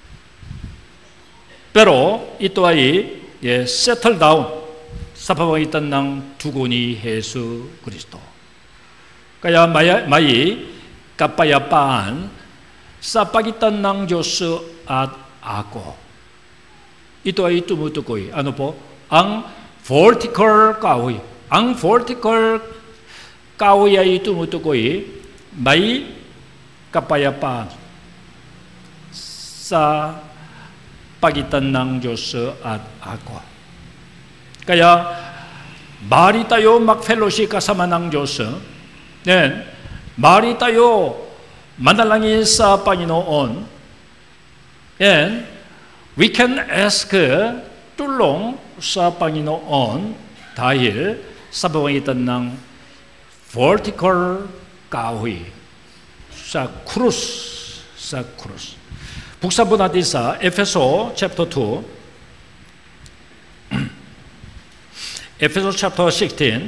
Pero ito ay eh, settle down sa pamamagitan ng dugo ni Yesu Kristo. Kaya may, may kapayapaan sa pagitan ng Diyos at ako. Ito ay tumutukoy. Ano po? Ang vertical kahoy. Ang vertical kahoy ay tumutukoy, may kapayapaan sa pagitan ng Diyos at ako. Kaya, maaari tayo mag-fellowship kasama ng Diyos. Then, maaari tayo manalangin sa Panginoon. And, we can ask tulong sa Panginoon dahil sa pamamagitan ng vertical kahoy sa krus, sa krus. Buksan po natin sa Efeso chapter two. Efeso chapter sixteen.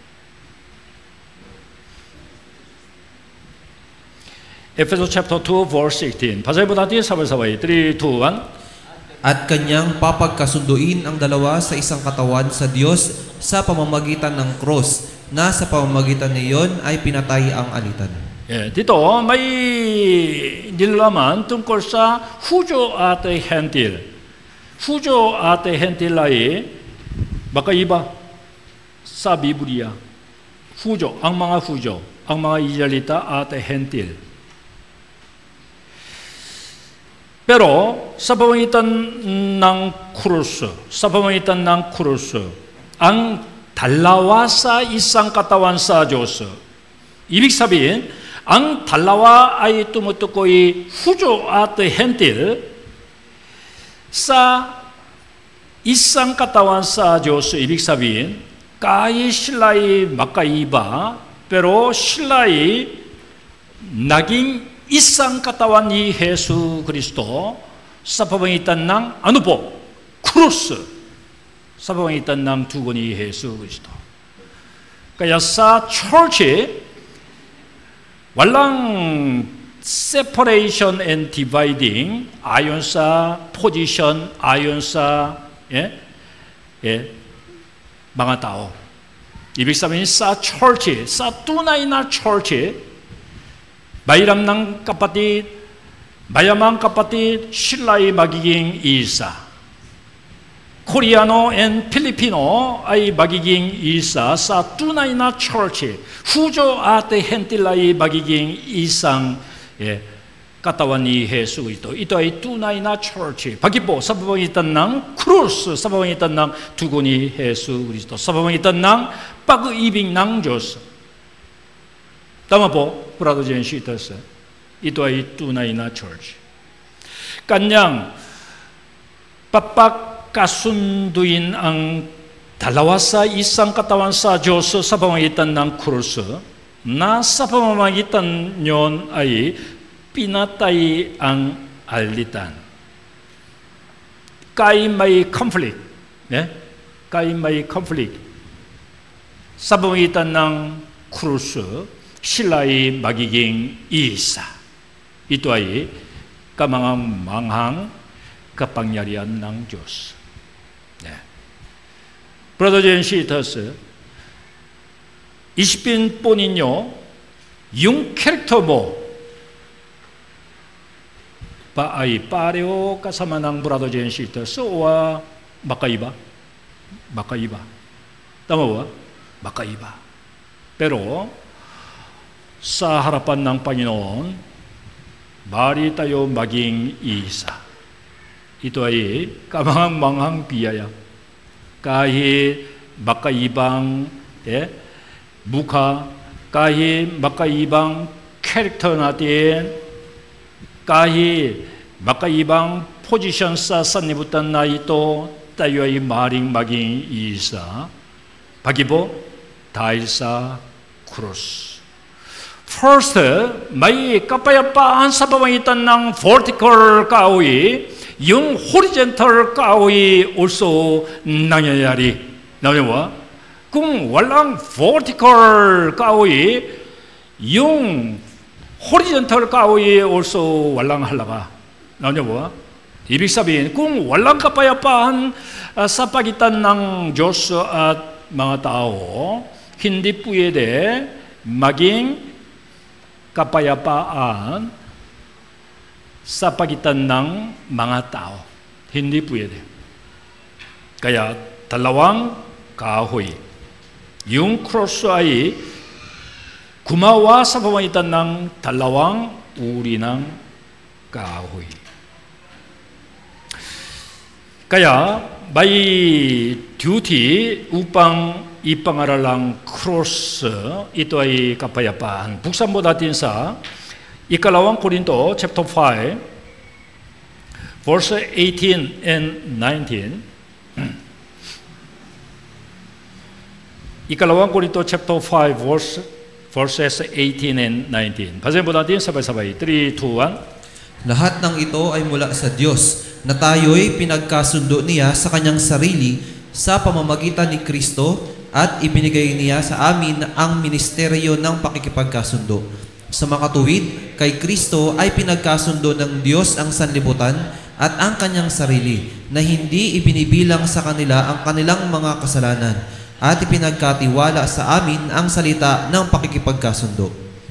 Efeso chapter two verse sixteen. Basahin po natin sabay-sabay. three, two, one. At kanyang papagkasunduin ang dalawa sa isang katawan sa Diyos sa pamamagitan ng cross, na sa pamamagitan niyon ay pinatay ang alitan. 예, dito may nilalaman tungkol sa hujo at hentil. Hujo at hentil ay magkaiba sa Biblia. Hujo, ang mga hujo, ang mga Israelita at hentil. Pero sa pamamagitan ng krus, sa pamamagitan ng krus, ang dalawa sa isang katawan sa Diyos. Ibig sabihin, ang dalawa ay tumutukoy hujo at hentil sa isang katawan sa Diyos. Ibig sabihin, kahit sila'y magkaiba, pero sila'y naging isang katawan ni Yesu Kristo sa pamamagitan ng ano po? Krus. Sa pamamagitan ng dugo ni Yesu Kristo. Kaya sa church, walang separation and dividing ayon sa position, ayon sa eh, eh, mga tao. Ibig sabihin sa church, sa tunay na church, Bayram ng kapatid, mayamang kapatid, sila'y magiging isa. Koreano and Filipino ay magiging isa sa tunay na church. Hujo at hentil ay magiging isang eh, katawan ni Yesu ito. Ito ay tunay na church. Pagipo sa pamamagitan ng krus, sa pamamagitan ng dugo ni Yesu Kristo, sa pamamagitan ng pag-ibig ng Diyos. Tama po, brothers and sisters. Ito ay tunay na church. Kanyang papakasunduin ang dalawa sa isang katawan sa Diyos sa pamamagitan ng krus, na sa pamamagitan nyon ay pinatay ang alitan. Kay may conflict, eh? Kay may conflict sa pamamagitan ng krus, sila'y magiging isa. Ito ay kamangang-manghang kapangyarihan ng Diyos. Yeah. Brothers and sisters, isipin po ninyo, yung karakter mo ba ay pareho kasama ng brothers and sisters o uh, makaiba? Makaiba. Tama ba? Makaiba. Pero sa harapan ng Panginoon, bari tayo maging isa. Ito ay kamangang-manghang biyaya. Kahit makaibang eh, mukha, kahit makaibang karakter natin, kahit makaibang posisyon sa sanlibutan na ito, tayo ay maaaring maging isa. Pagibo, dahil sa krus. First, may kapayapaan sa pamamagitan ng vertical kahoy, yung horizontal kahoy also nangyayari. Namin ba? Kung walang vertical kahoy, yung horizontal kahoy also walang halaga. Namin ba? Ibig sabihin, kung walang kapayapaan uh, sa pagitan ng Diyos at mga tao, hindi pwede maging kapayapaan sa pagitan ng mga tao. Hindi pwede. Kaya dalawang kahoy. Yung cross ay gumawa sa pamamagitan ng dalawang uri ng kahoy. Kaya may duty upang ipangaral ang cross. Ito ay kapayapaan. Buksan mo natin sa ikalawang Korinto chapter five verse eighteen and nineteen. Ikalawang Korinto chapter five verse verses eighteen and nineteen. Basahin mo natin sabay-sabay. three, two, one. Lahat ng ito ay mula sa Diyos, na tayo'y pinagkasundo niya sa kanyang sarili sa pamamagitan ni Kristo, at ibinigay niya sa amin ang ministeryo ng pakikipagkasundo. Sa makatuwid, kay Kristo ay pinagkasundo ng Diyos ang sanlibutan at ang kanyang sarili, na hindi ibinibilang sa kanila ang kanilang mga kasalanan, at ipinagkatiwala sa amin ang salita ng pakikipagkasundo.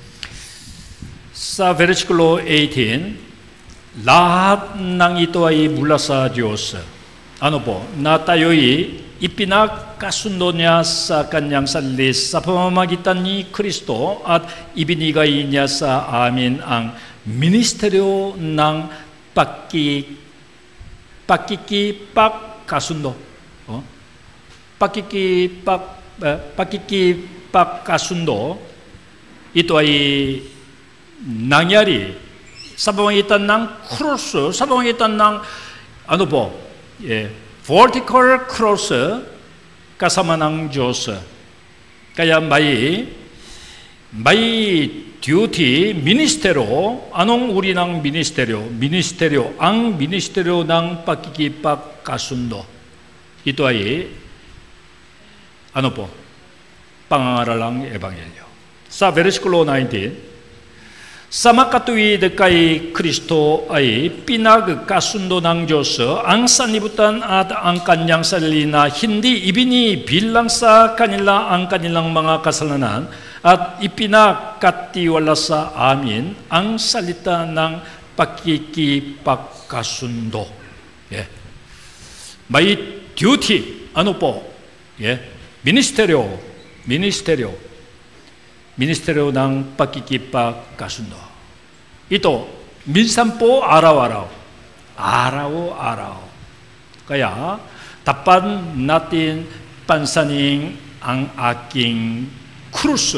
Sa versikulo eighteen, lahat ng ito ay mula sa Diyos. Ano po? Na tayo'y ipinagkasundo niya sa kanyang sarili sa pamamagitan ni Kristo, at ibinigay niya sa amin ang ministeryo ng Paki Pakiki Pak Kasundo. Oh. Pakiki Pak eh, Pakiki Pak Kasundo. Ito ay nangyari sa pamamagitan ng cross, sa pamamagitan ng ano po, eh, vertical cross kasama ng Diyos. Kaya may may duty, ministeryo, anong uri ng ministeryo? Ministeryo, ang ministeryo ng pagkikipagkasundo. Ito ay ano po? Pangangaralang ebanghelyo. Sa versikulo nineteen, sa makatuwid kay Kristo ay pinagkasundo ng Diyos ang sanlibutan at ang kanyang sarili na hindi ibinibilang sa kanila ang kanilang mga kasalanan at ipinakatiwala sa amin ang salita ng pakikipagkasundo. Yeah. May duty, ano po? Yeah. Ministeryo, ministeryo. Ministeryo ng pagkikipagkasundo. Ito, minsan po araw-araw. Araw-araw. Kaya, tapan natin pansaning ang aking krus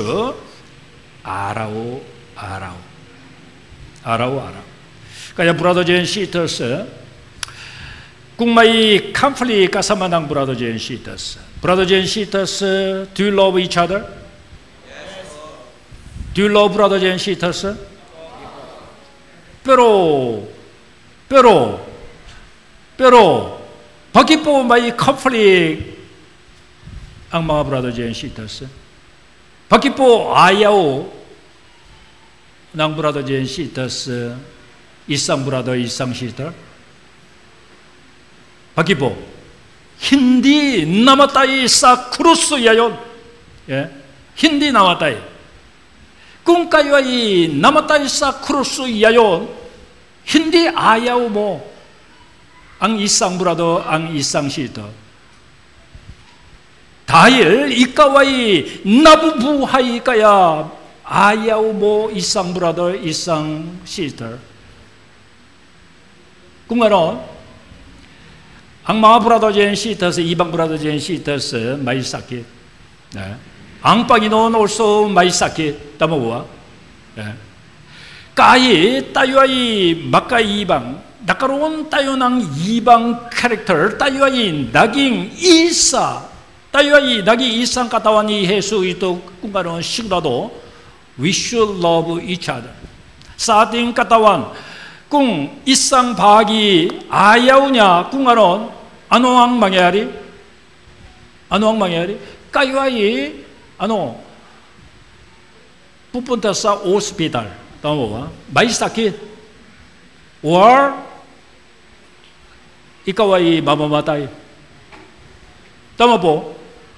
araw-araw. Araw-araw. Kaya, Brother Jen Sheeters, kung may conflict kasama ng Brother Jen Sheeters, Brother Jen Sheeters, do you love each other? Do you love Brother Jen Sheeters? Pero, pero, pero, bakit po may conflict ang mga Brother Jen Sheeters? Bakit po ayaw ng Brother Jen Sheeters isang brother, isang sister? Bakit po? Hindi namatay sa krusya yun. Yeah? Hindi namatay. Kung kayo ay namatay sa krusya yun, hindi ayaw mo ang isang brother, ang isang sister. Dahil ikaw ay nabubuhay kaya ayaw mo isang brother, isang sister. Kung ano, ang mga brother and sisters, ibang brother and sisters, may sakit. 네. Ang Panginoon also may sakit. Tama ba? 네. Kahit tayo ay makaibang, nagkaroon tayo ng ibang character, tayo ay naging isa, tayo ay naging isang katawan ni Jesus ito, kung gano'n sigurado, we should love each other. Sa ating katawan, kung isang bahagi ayaw niya, kung gano'n, ano ang mangyari? Ano ang mangyari? Kayo ay, ano, pupunta sa ospital. Tama ba? May sakit. Or, ikaw ay mamamatay. Tama po?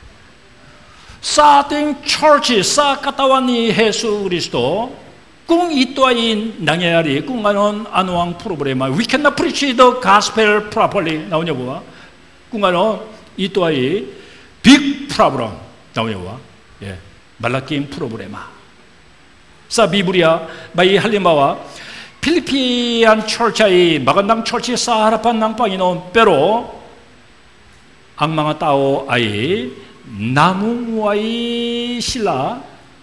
Sa ating church, sa katawan ni Jesus Cristo, kung ito ay nangyayari, kung ano, ano ang problema, we cannot preach the gospel properly. Naon niyo ba? Kung ano, ito ay big problem. Naon niyo ba? Yeah. malaking problema. Sa Biblia, may halimbawa, Philippine church ay magandang church sa harapan ng Panginoon, pero ang mga tao ay namumuhay sila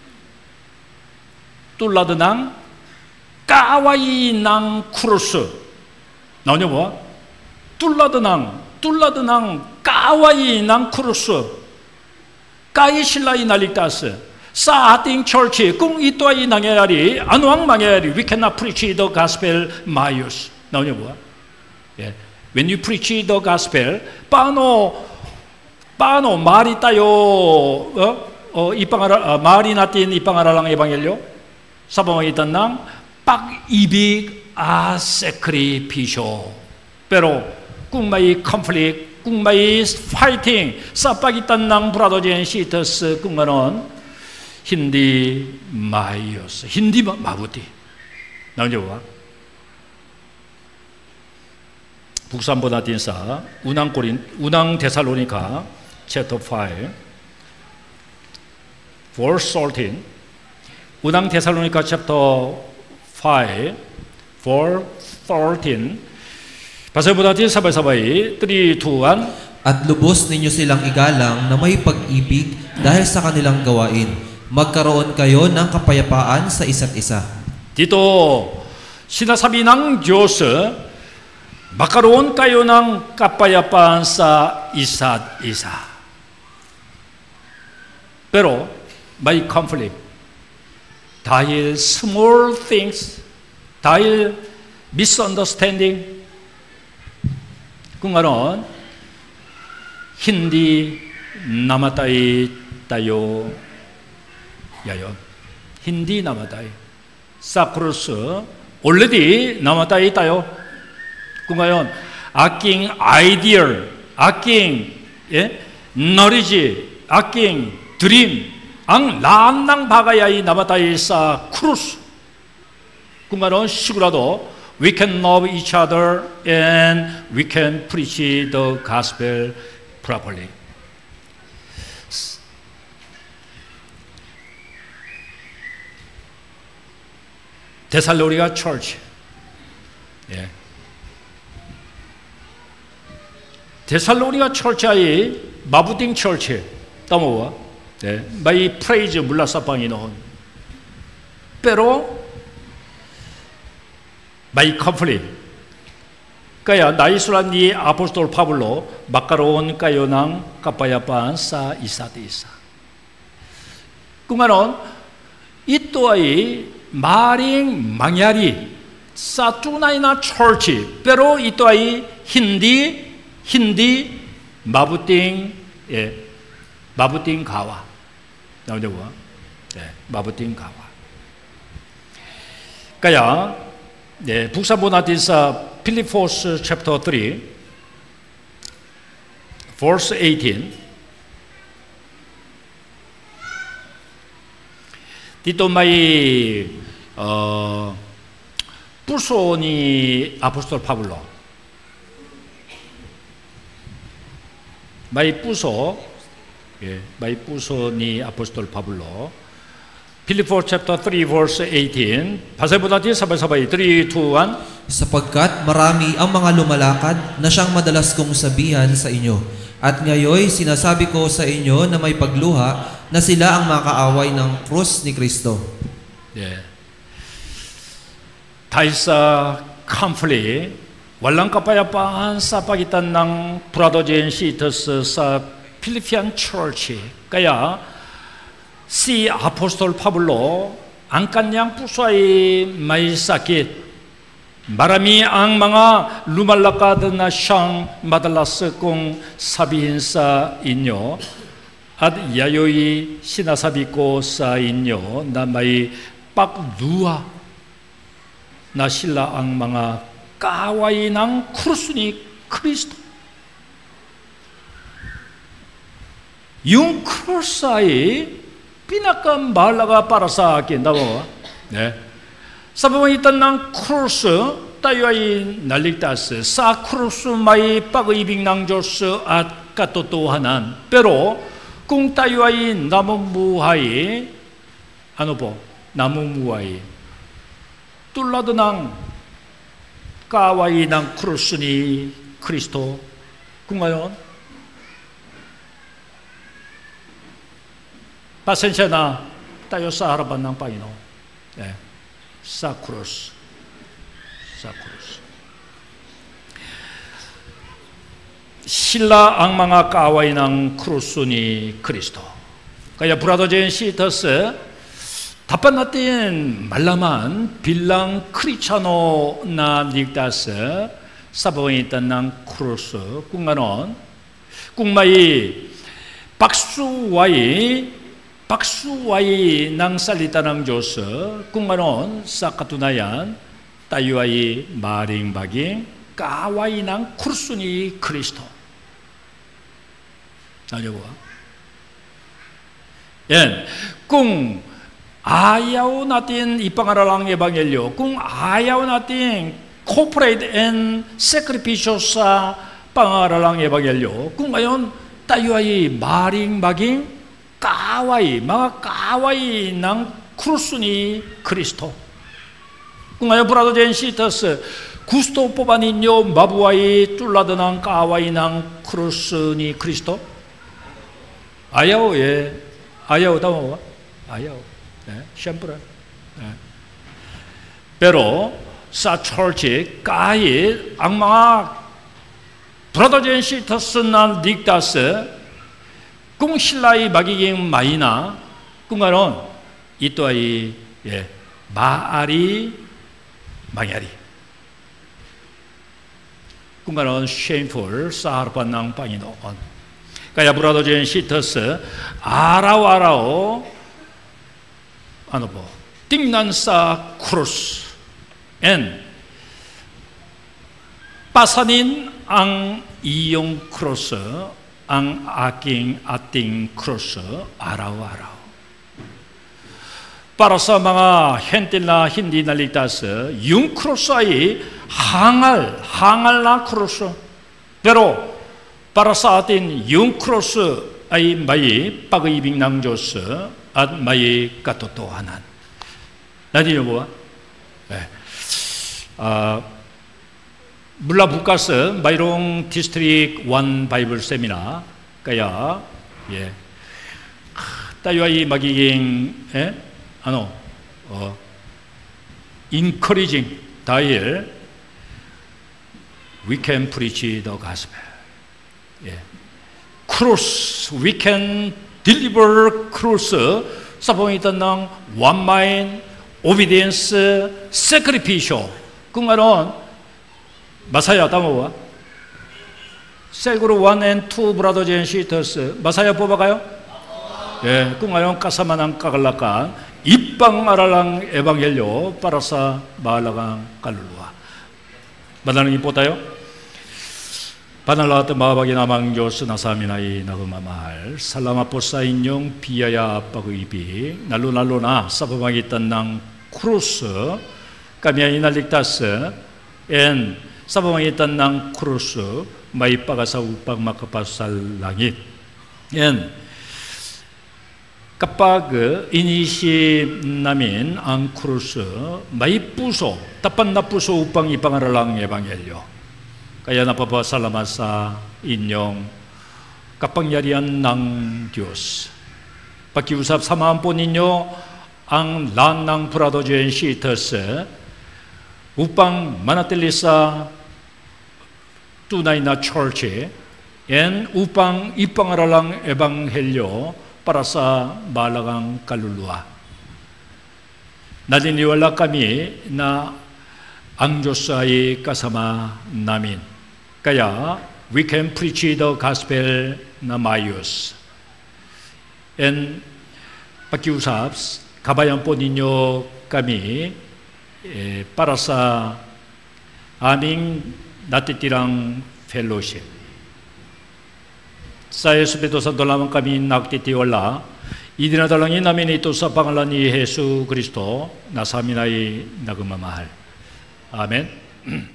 tulad ng kaaway ng krus. Naonyo ba? Tulad ng, tulad ng kaaway ng krus. Kaya sila inaligtas. Sa ating church, kung ito ay nangyayari, ano ang mangyayari? We cannot preach the gospel mayos. Naonyo ba? Yeah. When you preach the gospel, paano, paano mari tayo, uh, uh, ipangaral, uh, mari natin ipangaral ang ebanghelyo? Sa pamamagitan ng pag-ibig at sakripisyo. Pero kung may conflict, kung may fighting sa pagitan ng brothers and sisters, kung gano'n, hindi maayos, hindi mabuti. Naunyo ba? Buksan po natin sa unang Korin, unang Thessalonica chapter five, verse thirteen. unang Thessalonica chapter five, four thirteen. Basahin po natin sabay-sabay. three, two, one. At lubos ninyo silang igalang na may pag-ibig dahil sa kanilang gawain. Magkaroon kayo ng kapayapaan sa isa't isa. Dito, sinasabi ng Diyos, magkaroon kayo ng kapayapaan sa isa't isa. Pero, may conflict. Dahil small things, dahil misunderstanding, kung ano, hindi namatay tayo yayon. Hindi namatay. Sa krus, already namatay tayo. Kung ngayon, aking idea, aking eh, knowledge, aking dream, ang lahat ng bagay ay namatay sa krus. Kung ngayon, sigurado, we can love each other and we can preach the gospel properly. 데살로니가 church. 예. 데살로니가 church의 마부팅 church. tama 예. May praise mula sa Panginoon. Pero may conflict. Kaya naisulat ni Apostol Pablo, magkaroon kayo ng kapayapaan sa isa't isa. Kung ano, ito ay maring mangyari sa tunay na church, pero ito ay hindi, hindi mabuting, eh, mabuting gawa. Naunyo ba? Eh, mabuting gawa. Kaya, 네, 북사보 나tin sa Philippians chapter three, verse eighteen. Dito may uh, puso ni Apostol Pablo. May puso, eh, may puso ni Apostol Pablo. Philippians chapter three, verse eighteen. Basahin po natin sabay-sabay. three, two, one. Sapagkat marami ang mga lumalakad na siyang madalas kong sabihan sa inyo. At ngayoy sinasabi ko sa inyo na may pagluha na sila ang makaaway ng krus ni Kristo. Yeah. Dahil sa conflict, walang kapayapaan sa pagitan ng brothers and sisters sa Philippian church. Kaya si Apostol Pablo ang kanyang puso ay may sakit. Marami ang mga lumalakad na siyang madalas kong sabihin sa inyo at yayoy sinasabi ko sa inyo na may pagluha na sila ang mga kaaway ng krus ni Kristo. Yung krus ay pinakamahalaga para sa akin. Tama ba? 네. Sa pamamagitan ng krus, tayo ay naligtas. Sa krus may pag-ibig ng Diyos at katotohanan. Pero kung tayo ay namumuhay, ano po? Namumuhay tulad ng kaaway ng krus ni Kristo. Kung ngayon, pasensya na tayo sa harapan ng Panginoon. Eh, sa krus. Sa krus. Sila ang mga kaaway ng krus ni Kristo. Kaya brothers and sisters, dapat natin malaman bilang Kristiyano na ligtas sa pamamagitan ng krus. Kung ganon, kung may paksuway Paksuway ng salita ng Diyos, kung ganon, sa katunayan, tayo ay maring baging kaaway ng krus ni Kristo. Ano ba? Yan. Kung ayaw natin ipangaral ang Ebanghelyo, kung ayaw natin cooperate and sacrificial sa pangaral ang Ebanghelyo, kung ngayon tayo ay maring baging kaaway, mga kaaway ng krus ni Kristo. Kung Kung ngayon brado dyan sitas, gusto po ba ninyo mabuhay tulad ng kaaway ng krus ni Kristo? Ayaw, eh. Ayaw, tama ba? Ayaw. Eh, siyempre. Eh. Pero sa church, kahit ang mga brother and sisters na ligtas, kung sila ay magiging mahina, kung gano'n, ito ay eh, maaari mangyari. Kung gano'n, shameful sa harapan ng Panginoon. Kaya brother and sisters, araw-araw, ano po, tingnan sa krus. And pasanin ang iyong krus, ang aking ating krus, araw-araw. Para sa mga hentil na hindi naligtas, yung krus ay hangal, hangal na krus. Pero para sa atin, yung krus ay may pag-ibig ng Diyos at may katotohanan. Nadiyo mo ba? Eh. Uh, mula bukas mayroong District one Bible Seminar. Kaya yeah, tayo ay magiging eh, ano, uh, encouraging dahil we can preach the gospel. Yeah. Cross, we can deliver cross sa pamagitan ng one mind, obedience, sacrificial. Kung ano, Masaya, tama ba? Seguro one and two brothers and sisters, Masaya po ba kayo? Eh, kung ngayon kasama ng kagalakan, ipang-aral ang ebanghelyo para sa mahalagang kaluluwa. Manalangin po tayo. Panalangin at mabaginamang Diyos na sa amin ay nagmamahal. Salamat po sa inyong biyaya at pag-ibig, lalo-lalo na sa pamagitan ng krus, kami ay inaligtas, and sa pamagitan ng krus, may pag-asa upang makapasal langit. And kapag inisip namin ang krus, may puso, tapat na puso upang ipangaral ang ebanghelyo. Kaya napapasalamat sa inyong kapangyarihan ng Diyos. Pakiusap, samahan po ninyo ang lahat ng brothers and sisters upang manatili sa tunay na church and upang ipangaral ang ebanghelyo para sa mahalagang kaluluwa. Naniniwala kami na ang Diyos ay kasama namin. Kaya we can preach the gospel na maayos. And pakiusap, kabayan po ninyo kami eh, para sa aming natitirang fellowship. Sa Yesu Cristo Santo lamang kami nagtitiwala. Idinadalangin namin ito sa pangalan ni Yesu Cristo na sa amin ay nagmamahal. Amen.